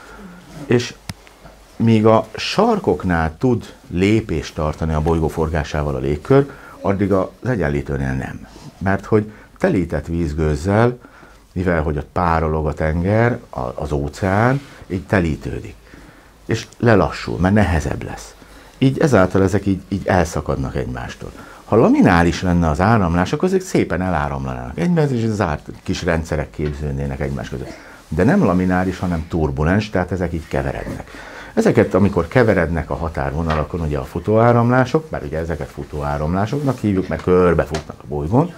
és míg a sarkoknál tud lépést tartani a bolygó forgásával a légkör, addig az Egyenlítőnél nem. Mert hogy telített vízgőzzel, mivel hogy ott párolog a tenger, az óceán, így telítődik. És lelassul, mert nehezebb lesz. Így ezáltal ezek így, így elszakadnak egymástól. Ha laminális lenne az áramlás, akkor ezek szépen eláramlanának egymás, és zárt kis rendszerek képződnének egymás között. De nem lamináris, hanem turbulens, tehát ezek így keverednek. Ezeket, amikor keverednek a határvonalakon, ugye a futóáramlások, bár ugye ezeket futóáramlásoknak hívjuk, mert körbefutnak a bolygón,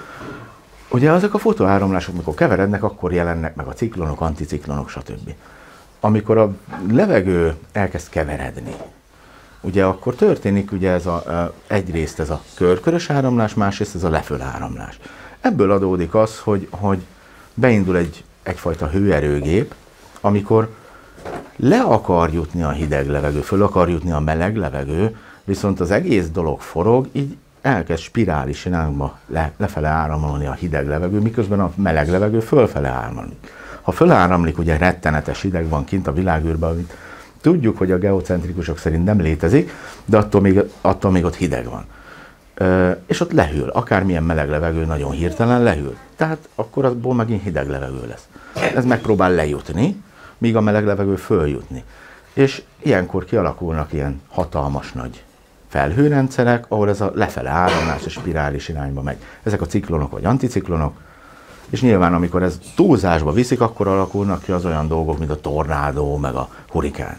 ugye azok a futóáramlások, amikor keverednek, akkor jelennek meg a ciklonok, anticiklonok, stb. Amikor a levegő elkezd keveredni, ugye akkor történik ugye ez a, egyrészt ez a körkörös áramlás, másrészt ez a leföl áramlás. Ebből adódik az, hogy, hogy beindul egy, egyfajta hőerőgép, amikor le akar jutni a hideg levegő, föl akar jutni a meleg levegő, viszont az egész dolog forog, így elkezd spirális irányba le, lefele áramolni a hideg levegő, miközben a meleg levegő fölfele áramlik. Ha föláramlik, ugye rettenetes hideg van kint a világűrben, amit tudjuk, hogy a geocentrikusok szerint nem létezik, de attól még, attól még ott hideg van. Ö, és ott lehűl, akármilyen meleg levegő nagyon hirtelen lehűl. Tehát akkor abból megint hideg levegő lesz. Ez megpróbál lejutni, míg a meleg levegő följutni. És ilyenkor kialakulnak ilyen hatalmas nagy felhőrendszerek, ahol ez a lefele áramlás a spirális irányba megy. Ezek a ciklonok vagy anticiklonok, és nyilván amikor ez túlzásba viszik, akkor alakulnak ki az olyan dolgok, mint a tornádó, meg a hurikán.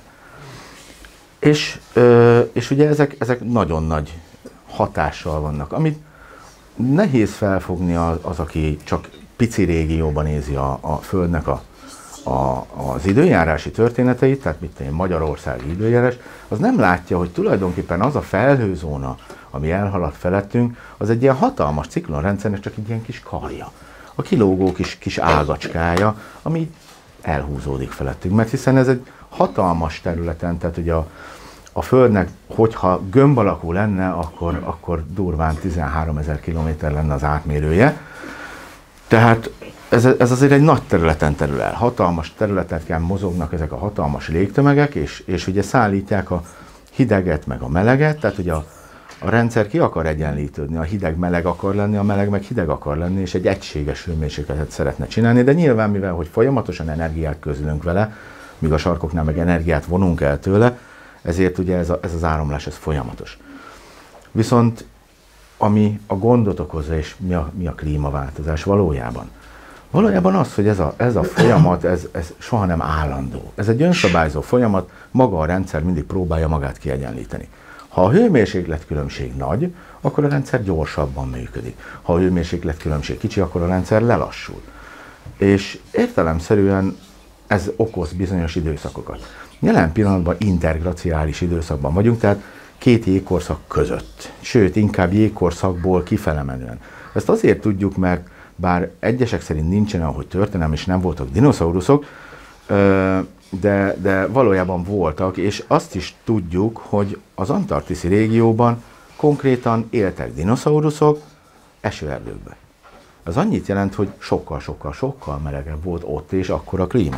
És, és ugye ezek, ezek nagyon nagy hatással vannak, amit nehéz felfogni az, az aki csak pici régióban nézi a, a Földnek a, a, az időjárási történeteit, tehát mit tenni, Magyarországi időjárás, az nem látja, hogy tulajdonképpen az a felhőzóna, ami elhaladt felettünk, az egy ilyen hatalmas ciklonrendszernek csak egy ilyen kis karja. A kilógó kis, kis ágacskája, ami elhúzódik felettünk, mert hiszen ez egy hatalmas területen, tehát ugye a, a Földnek, hogyha gömb alakú lenne, akkor, akkor durván tizenháromezer kilométer lenne az átmérője. Tehát ez, ez azért egy nagy területen terül el. Hatalmas területeken mozognak ezek a hatalmas légtömegek, és, és ugye szállítják a hideget meg a meleget, tehát ugye a, a rendszer ki akar egyenlítődni, a hideg meleg akar lenni, a meleg meg hideg akar lenni, és egy egységes hőmérsékletet szeretne csinálni, de nyilván mivel, hogy folyamatosan energiát közlünk vele, míg a sarkoknál meg energiát vonunk el tőle, ezért ugye ez, a, ez az áramlás ez folyamatos. Viszont ami a gondot okozza, és mi a, mi a klímaváltozás valójában? Valójában az, hogy ez a, ez a folyamat, ez, ez soha nem állandó. Ez egy önszabályzó folyamat, maga a rendszer mindig próbálja magát kiegyenlíteni. Ha a hőmérséklet különbség nagy, akkor a rendszer gyorsabban működik. Ha a hőmérséklet különbség kicsi, akkor a rendszer lelassul. És értelemszerűen ez okoz bizonyos időszakokat. Jelen pillanatban interglaciális időszakban vagyunk, tehát két jégkorszak között, sőt, inkább jégkorszakból kifele menően. Ezt azért tudjuk, mert bár egyesek szerint nincsen olyan, hogy történelem, és nem voltak dinoszauruszok, de, de valójában voltak, és azt is tudjuk, hogy az antarktiszi régióban konkrétan éltek dinoszauruszok esőerdőkben. Az annyit jelent, hogy sokkal-sokkal-sokkal melegebb volt ott, és akkor a klíma.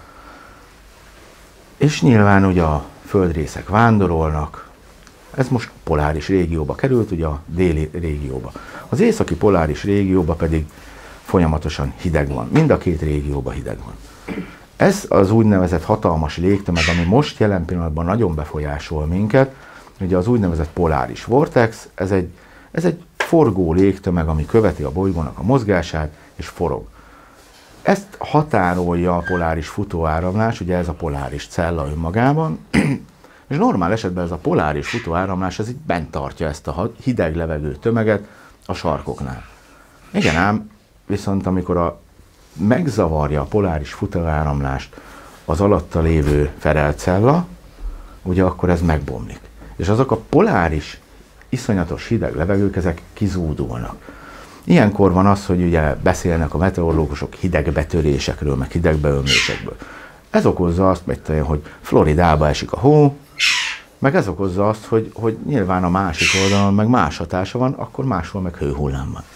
És nyilván ugye a földrészek vándorolnak, ez most poláris régióba került, ugye a déli régióba. Az északi poláris régióba pedig folyamatosan hideg van. Mind a két régióban hideg van. Ez az úgynevezett hatalmas légtömeg, ami most jelen pillanatban nagyon befolyásol minket, ugye az úgynevezett poláris vortex, ez egy, ez egy forgó légtömeg, ami követi a bolygónak a mozgását, és forog. Ezt határolja a poláris futóáramlás, ugye ez a poláris cella önmagában, és normál esetben ez a poláris futóáramlás, ez így bent tartja ezt a hideg levegő tömeget a sarkoknál. Igen ám, viszont amikor a, megzavarja a poláris futóáramlást az alatta lévő Ferel-cella, ugye akkor ez megbomlik. És azok a poláris, iszonyatos hideg levegők, ezek kizúdulnak. Ilyenkor van az, hogy ugye beszélnek a meteorológusok hidegbetörésekről, meg hidegbeömlésekből. Ez okozza azt, hogy Floridába esik a hó, meg ez okozza azt, hogy, hogy nyilván a másik oldalon meg más hatása van, akkor máshol meg hőhullám van.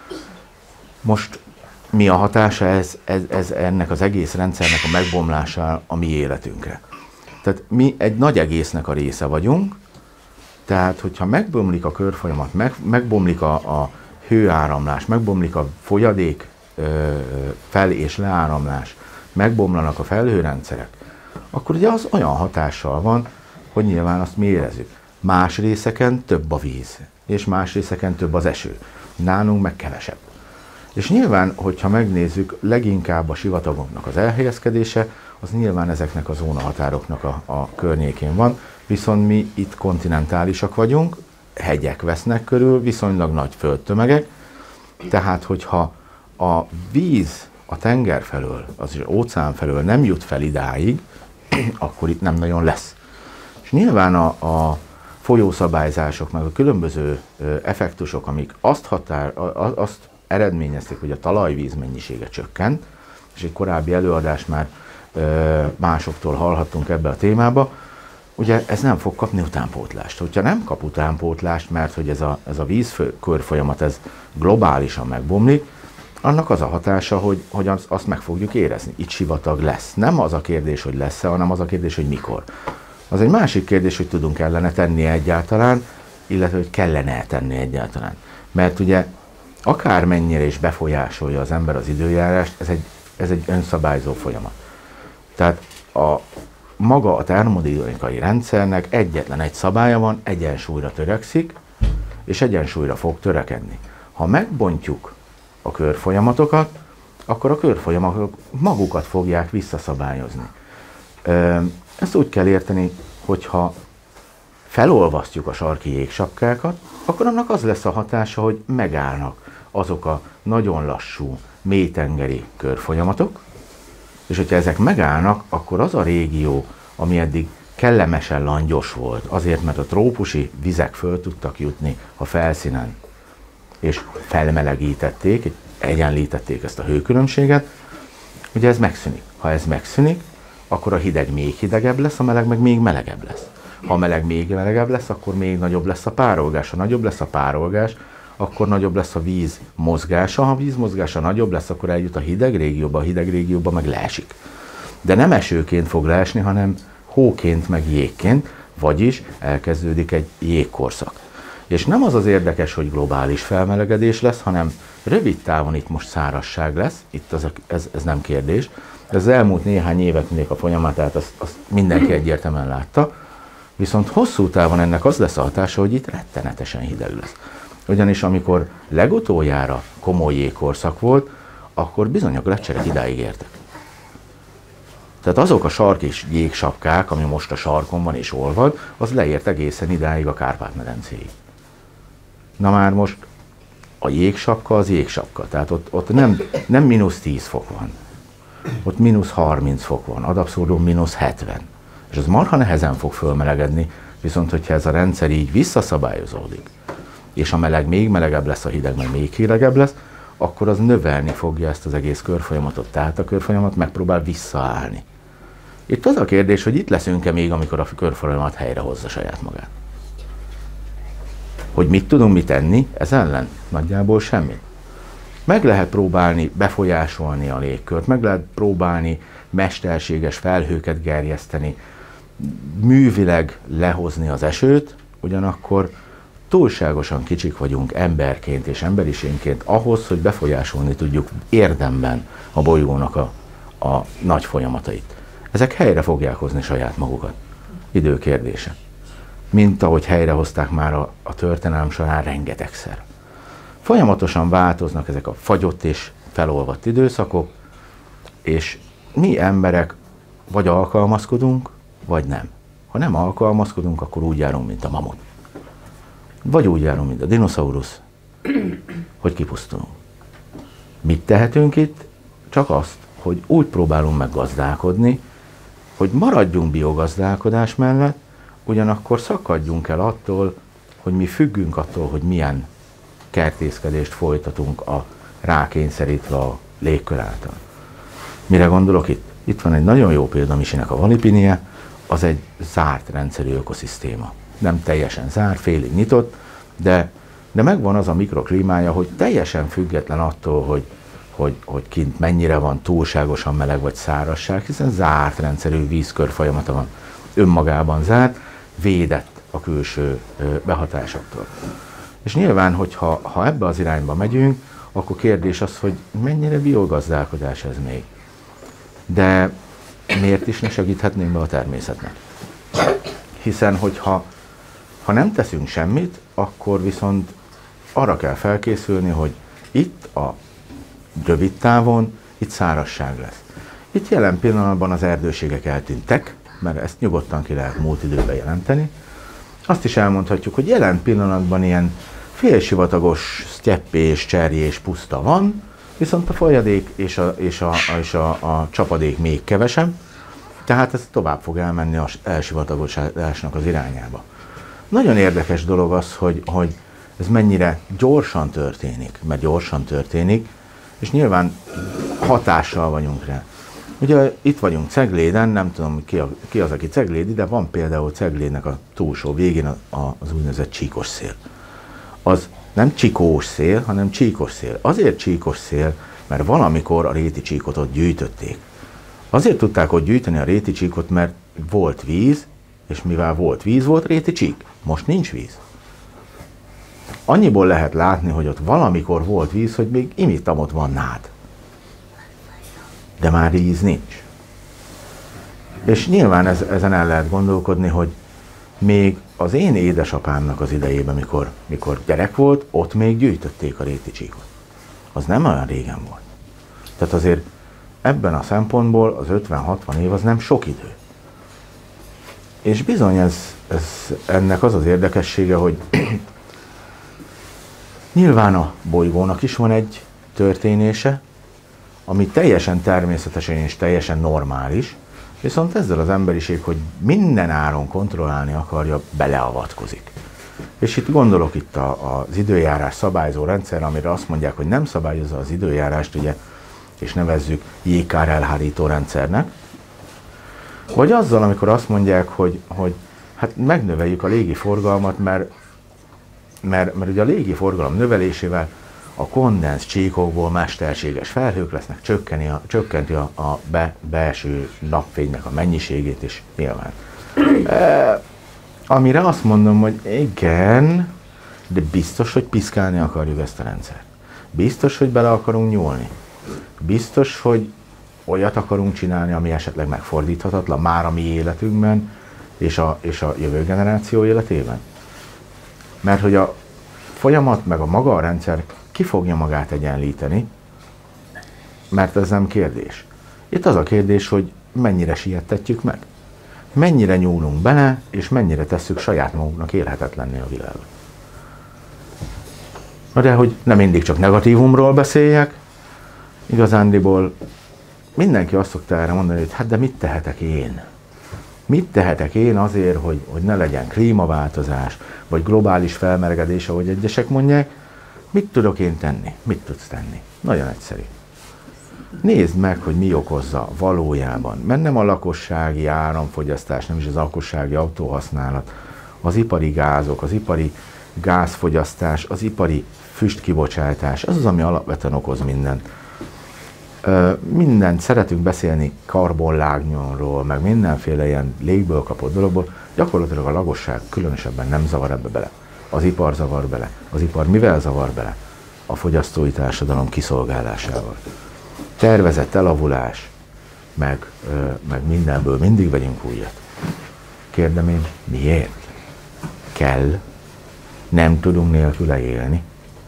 Most mi a hatása ez, ez, ez ennek az egész rendszernek a megbomlása a mi életünkre? Tehát mi egy nagy egésznek a része vagyunk, tehát hogyha megbomlik a körfolyamat, meg, megbomlik a, a hőáramlás, megbomlik a folyadék ö, fel- és leáramlás, megbomlanak a felhőrendszerek, akkor ugye az olyan hatással van, hogy nyilván azt mi érezzük. Más részeken több a víz, és más részeken több az eső. Nálunk meg kevesebb. És nyilván, hogyha megnézzük, leginkább a sivatagoknak az elhelyezkedése, az nyilván ezeknek a zónahatároknak a, a környékén van, viszont mi itt kontinentálisak vagyunk, hegyek vesznek körül, viszonylag nagy földtömegek, tehát hogyha a víz a tenger felől, az óceán felől nem jut fel idáig, akkor itt nem nagyon lesz. És nyilván a, a folyószabályzások, meg a különböző ö, effektusok, amik azt, határ, a, azt eredményezték, hogy a talajvíz mennyisége csökkent, és egy korábbi előadást már ö, másoktól hallhattunk ebbe a témába, ugye ez nem fog kapni utánpótlást. Hogyha nem kap utánpótlást, mert hogy ez a, ez a vízkörfolyamat ez globálisan megbomlik, annak az a hatása, hogy, hogy azt, azt meg fogjuk érezni. Itt sivatag lesz. Nem az a kérdés, hogy lesz-e, hanem az a kérdés, hogy mikor. Az egy másik kérdés, hogy tudunk ellene tenni egyáltalán, illetve hogy kellene tenni egyáltalán. Mert ugye akármennyire is befolyásolja az ember az időjárást, ez egy, ez egy önszabályzó folyamat. Tehát a maga a termodinamikai rendszernek egyetlen egy szabálya van, egyensúlyra törekszik, és egyensúlyra fog törekedni. Ha megbontjuk a körfolyamatokat, akkor a körfolyamatok magukat fogják visszaszabályozni. Ezt úgy kell érteni, hogyha felolvasztjuk a sarki jégsapkákat, akkor annak az lesz a hatása, hogy megállnak azok a nagyon lassú, mélytengeri körfolyamatok, és hogyha ezek megállnak, akkor az a régió, ami eddig kellemesen langyos volt, azért, mert a trópusi vizek föl tudtak jutni a felszínen, és felmelegítették, egyenlítették ezt a hőkülönbséget, ugye ez megszűnik. Ha ez megszűnik, akkor a hideg még hidegebb lesz, a meleg meg még melegebb lesz. Ha a meleg még melegebb lesz, akkor még nagyobb lesz a párolgás. Ha nagyobb lesz a párolgás, akkor nagyobb lesz a víz mozgása. Ha a víz mozgása nagyobb lesz, akkor eljut a hideg régióba, a hideg régióba meg leesik. De nem esőként fog leesni, hanem hóként, meg jégként, vagyis elkezdődik egy jégkorszak. És nem az az érdekes, hogy globális felmelegedés lesz, hanem rövid távon itt most szárazság lesz, itt az, ez, ez nem kérdés. Ez az elmúlt néhány éveknek a folyamatát, azt, azt mindenki egyértelműen látta, viszont hosszú távon ennek az lesz a hatása, hogy itt rettenetesen hideg lesz. Ugyanis amikor legutoljára komoly jégkorszak volt, akkor bizony a gleccserek idáig értek. Tehát azok a sarki jégsapkák, ami most a sarkon van és olvad, az leért egészen idáig a Kárpát-medencéig. Na már most a jégsapka az jégsapka, tehát ott, ott nem, nem mínusz tíz fok van, ott mínusz harminc fok van, ad abszurdum mínusz hetven. És az marha nehezen fog fölmelegedni, viszont hogyha ez a rendszer így visszaszabályozódik, és a meleg még melegebb lesz, a hideg meg még hidegebb lesz, akkor az növelni fogja ezt az egész körfolyamatot, tehát a körfolyamat megpróbál visszaállni. Itt az a kérdés, hogy itt leszünk-e még, amikor a körfolyamat helyrehozza saját magát. Hogy mit tudunk mit tenni ez ellen? Nagyjából semmit. Meg lehet próbálni befolyásolni a légkört, meg lehet próbálni mesterséges felhőket gerjeszteni, művileg lehozni az esőt, ugyanakkor túlságosan kicsik vagyunk emberként és emberiségként ahhoz, hogy befolyásolni tudjuk érdemben a bolygónak a, a nagy folyamatait. Ezek helyre fogják hozni saját magukat. Idő kérdése. Mint ahogy helyrehozták már a, a történelem során rengetegszer. Folyamatosan változnak ezek a fagyott és felolvadt időszakok, és mi emberek vagy alkalmazkodunk, vagy nem. Ha nem alkalmazkodunk, akkor úgy járunk, mint a mamut. Vagy úgy járunk, mint a dinoszaurusz, hogy kipusztulunk. Mit tehetünk itt? Csak azt, hogy úgy próbálunk meg gazdálkodni, hogy maradjunk biogazdálkodás mellett, ugyanakkor szakadjunk el attól, hogy mi függünk attól, hogy milyen kertészkedést folytatunk a rákényszerítve a légkör által. Mire gondolok itt? Itt van egy nagyon jó példa Misinek a Valipinie, az egy zárt rendszerű ökoszisztéma. Nem teljesen zárt, félig nyitott, de, de megvan az a mikroklímája, hogy teljesen független attól, hogy, hogy, hogy kint mennyire van túlságosan meleg vagy szárazság, hiszen zárt rendszerű vízkör folyamata van. Önmagában zárt, védett a külső behatásoktól. És nyilván, hogyha ha ebbe az irányba megyünk, akkor kérdés az, hogy mennyire biogazdálkodás ez még. De miért is ne segíthetnénk be a természetnek? Hiszen, hogyha ha nem teszünk semmit, akkor viszont arra kell felkészülni, hogy itt a rövid távon, itt szárazság lesz. Itt jelen pillanatban az erdőségek eltűntek, mert ezt nyugodtan ki lehet múlt időben jelenteni. Azt is elmondhatjuk, hogy jelen pillanatban ilyen félsivatagos, sztyeppés, cserjés puszta van, viszont a folyadék és a, és a, és a, a csapadék még kevesebb, tehát ez tovább fog elmenni az elsivatagosodásnak az irányába. Nagyon érdekes dolog az, hogy, hogy ez mennyire gyorsan történik, mert gyorsan történik, és nyilván hatással vagyunk rá. Ugye itt vagyunk Cegléden, nem tudom ki, a, ki az, aki ceglédi, de van például Ceglédnek a túlsó végén a, a, az úgynevezett csíkos szél. Az nem csikós szél, hanem csíkos szél. Azért csíkos szél, mert valamikor a réti csíkot ott gyűjtötték. Azért tudták ott gyűjteni a réti csíkot, mert volt víz, és mivel volt víz, volt réti csík. Most nincs víz. Annyiból lehet látni, hogy ott valamikor volt víz, hogy még imittam ott van nád. De már víz nincs. És nyilván ez, ezen el lehet gondolkodni, hogy még az én édesapámnak az idejében, mikor, mikor gyerek volt, ott még gyűjtötték a réti csíkot. Az nem olyan régen volt. Tehát azért ebben a szempontból az ötven-hatvan év az nem sok idő. És bizony ez, ez ennek az az érdekessége, hogy nyilván a bolygónak is van egy történése, ami teljesen természetesen és teljesen normális, viszont ezzel az emberiség, hogy minden áron kontrollálni akarja, beleavatkozik. És itt gondolok itt a, az időjárás szabályzó rendszer, amire azt mondják, hogy nem szabályozza az időjárást, ugye, és nevezzük jégkár elhárító rendszernek. Vagy azzal, amikor azt mondják, hogy, hogy hát megnöveljük a légiforgalmat, mert, mert, mert ugye a légiforgalom növelésével a kondensz csíkokból mesterséges felhők lesznek, csökkeni a, csökkenti a, a be, beeső napfénynek a mennyiségét is nyilván. E, amire azt mondom, hogy igen, de biztos, hogy piszkálni akarjuk ezt a rendszert. Biztos, hogy bele akarunk nyúlni. Biztos, hogy olyat akarunk csinálni, ami esetleg megfordíthatatlan már a mi életünkben és a, és a jövő generáció életében. Mert hogy a folyamat meg a maga a rendszer ki fogja magát egyenlíteni, mert ez nem kérdés. Itt az a kérdés, hogy mennyire siettetjük meg, mennyire nyúlunk bele, és mennyire tesszük saját magunknak élhetetlenné a világot. De hogy nem mindig csak negatívumról beszéljek, igazándiból mindenki azt szokta erre mondani, hogy hát de mit tehetek én? Mit tehetek én azért, hogy, hogy ne legyen klímaváltozás, vagy globális felmelegedés, ahogy egyesek mondják? Mit tudok én tenni? Mit tudsz tenni? Nagyon egyszerű. Nézd meg, hogy mi okozza valójában. Mert nem a lakossági áramfogyasztás, nem is az lakossági autóhasználat, az ipari gázok, az ipari gázfogyasztás, az ipari füstkibocsátás, az az, ami alapvetően okoz mindent. Mindent szeretünk beszélni karbonlágnyonról, meg mindenféle ilyen légből kapott dologból, gyakorlatilag a lakosság különösebben nem zavar ebbe bele. Az ipar zavar bele. Az ipar mivel zavar bele? A fogyasztói társadalom kiszolgálásával. Tervezett elavulás, meg, meg mindenből mindig vegyünk újat. Kérdem én, miért? Kell. Nem tudunk nélküle élni.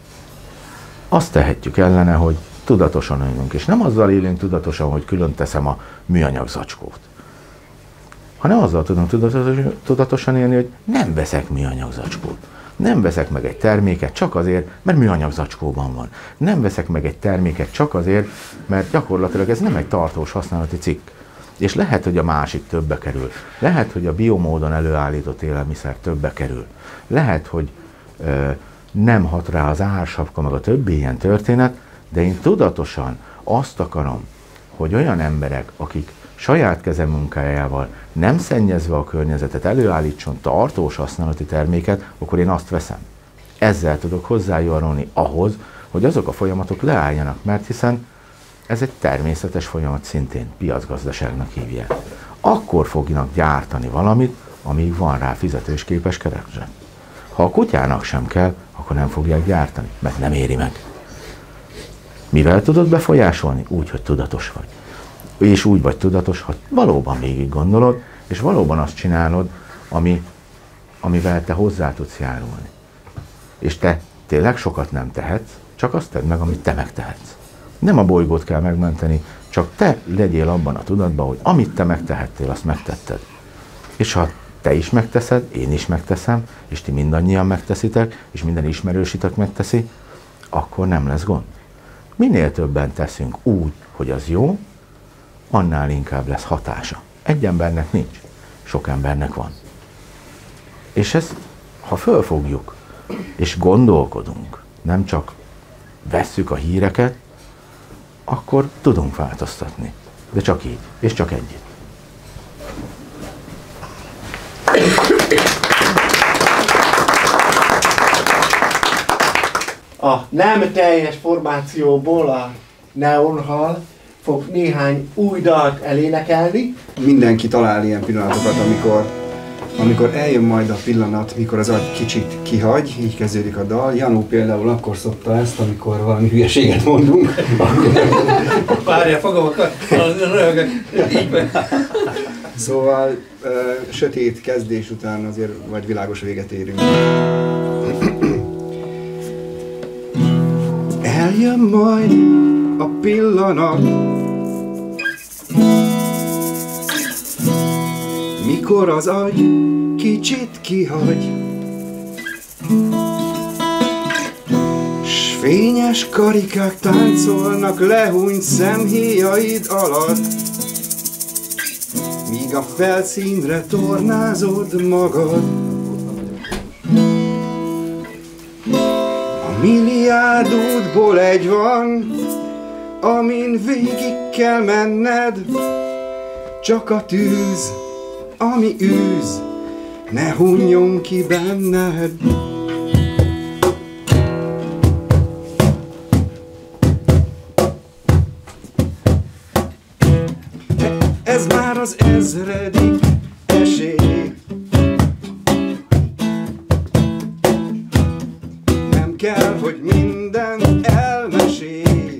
Azt tehetjük ellene, hogy tudatosan élünk, és nem azzal élünk tudatosan, hogy külön teszem a műanyag zacskót, hanem azzal tudunk tudatosan élni, hogy nem veszek műanyag zacskót. Nem veszek meg egy terméket csak azért, mert műanyag zacskóban van. Nem veszek meg egy terméket csak azért, mert gyakorlatilag ez nem egy tartós használati cikk. És lehet, hogy a másik többe kerül. Lehet, hogy a biomódon előállított élelmiszer többe kerül. Lehet, hogy ö, nem hat rá az ársapka, meg a többi ilyen történet, de én tudatosan azt akarom, hogy olyan emberek, akik saját keze munkájával nem szennyezve a környezetet előállítson tartós használati terméket, akkor én azt veszem. Ezzel tudok hozzájárulni ahhoz, hogy azok a folyamatok leálljanak, mert hiszen ez egy természetes folyamat, szintén piacgazdaságnak hívják. Akkor fognak gyártani valamit, amíg van rá fizetősképes kereslet. Ha a kutyának sem kell, akkor nem fogják gyártani, mert nem éri meg. Mivel tudod befolyásolni? Úgy, hogy tudatos vagy. És úgy vagy tudatos, ha valóban végig gondolod, és valóban azt csinálod, ami, amivel te hozzá tudsz járulni. És te tényleg sokat nem tehetsz, csak azt tedd meg, amit te megtehetsz. Nem a bolygót kell megmenteni, csak te legyél abban a tudatban, hogy amit te megtehettél, azt megtetted. És ha te is megteszed, én is megteszem, és ti mindannyian megteszitek, és minden ismerősitek megteszi, akkor nem lesz gond. Minél többen teszünk úgy, hogy az jó, annál inkább lesz hatása. Egy embernek nincs, sok embernek van. És ezt, ha fölfogjuk, és gondolkodunk, nem csak vesszük a híreket, akkor tudunk változtatni. De csak így, és csak együtt. A nem teljes formációból a Neonhal fog néhány új dalt elénekelni. Mindenki talál ilyen pillanatokat, amikor, amikor eljön majd a pillanat, mikor az agy kicsit kihagy, így kezdődik a dal. Janó például akkor szokta ezt, amikor valami hülyeséget mondunk. Várjál, fogom a röhögök, így be. Szóval uh, sötét kezdés után azért vagy világos véget érünk. Eljön majd a pillanat, mikor az agy kicsit kihagy, s fényes karikák táncolnak lehúnyt szemhéjaid alatt, míg a felszínre tornázod magad. A milliárd útból egy van, amin végig kell menned, csak a tűz, ami űz, ne hunjon ki benned. Ez már az ezredik esély, nem kell, hogy minden elmesélj.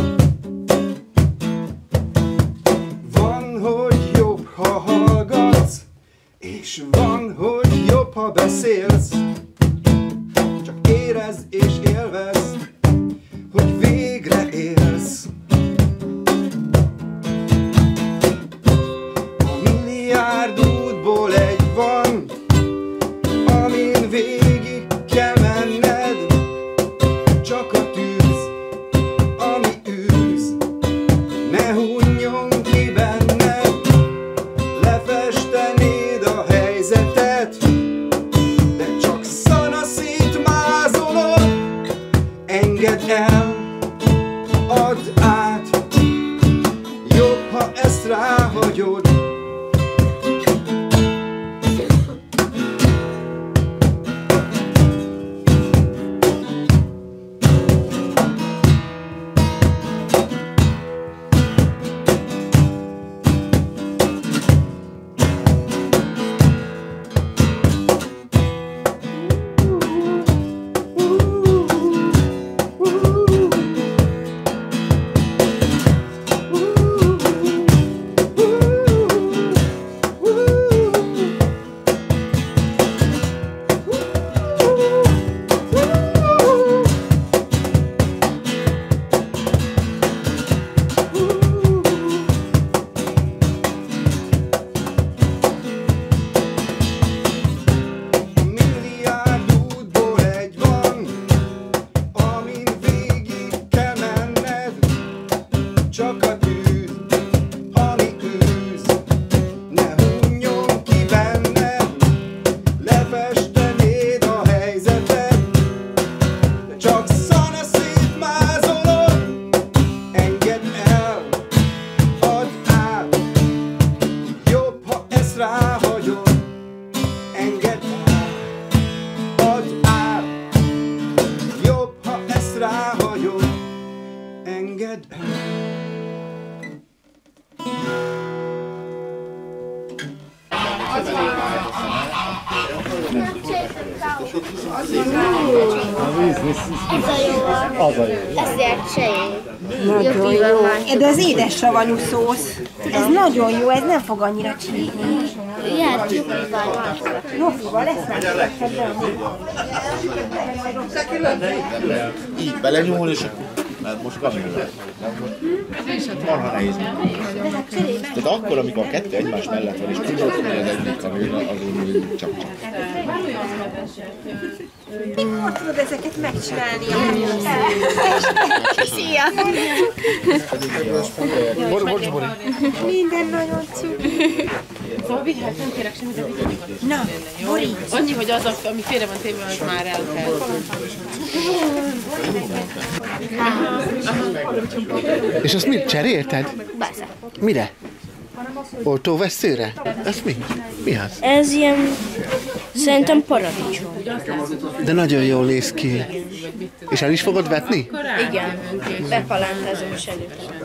Van, hogy jobb, ha hallgatsz, és van, hogy jobb, ha beszélsz. Csak érezd és élvezd, hogy végre élsz. Milliárd útból egy van, amin végig kell menned, csak a tűz, ami űz, ne hunjon ki benned. Lefestenéd a helyzetet, de csak szanaszét mázolod. Engedd el, add át, jobb, ha ezt ráhagyod. Ezért se nagyon jó. De az édes savanyú szósz, ez nagyon jó, ez nem fog annyira csípni. Igen, gyukival. Jófival lesz már. Így belenyúl, és mert most kamilra. Marha nehéz. Tehát akkor, amikor a kettő egymás mellett van, és tudod, hogy az egyik kamilra, azon csak-csak. Mikor tudod ezeket megcsinálni? Szia! Bocs, Bori. Minden nagyon cuki. Szóval vigyázz, nem kérek semmit, de vigyázz. Na, Bori! Annyi, hogy az, ami félre van téve, az már el kell. És azt mit cserélted? Persze. Mire? Oltóveszőre? Ez mi? Mi az? Ez ilyen, szerintem paradicsom. De nagyon jól néz ki. És el is fogod vetni? Igen, bepalántázom is előtt.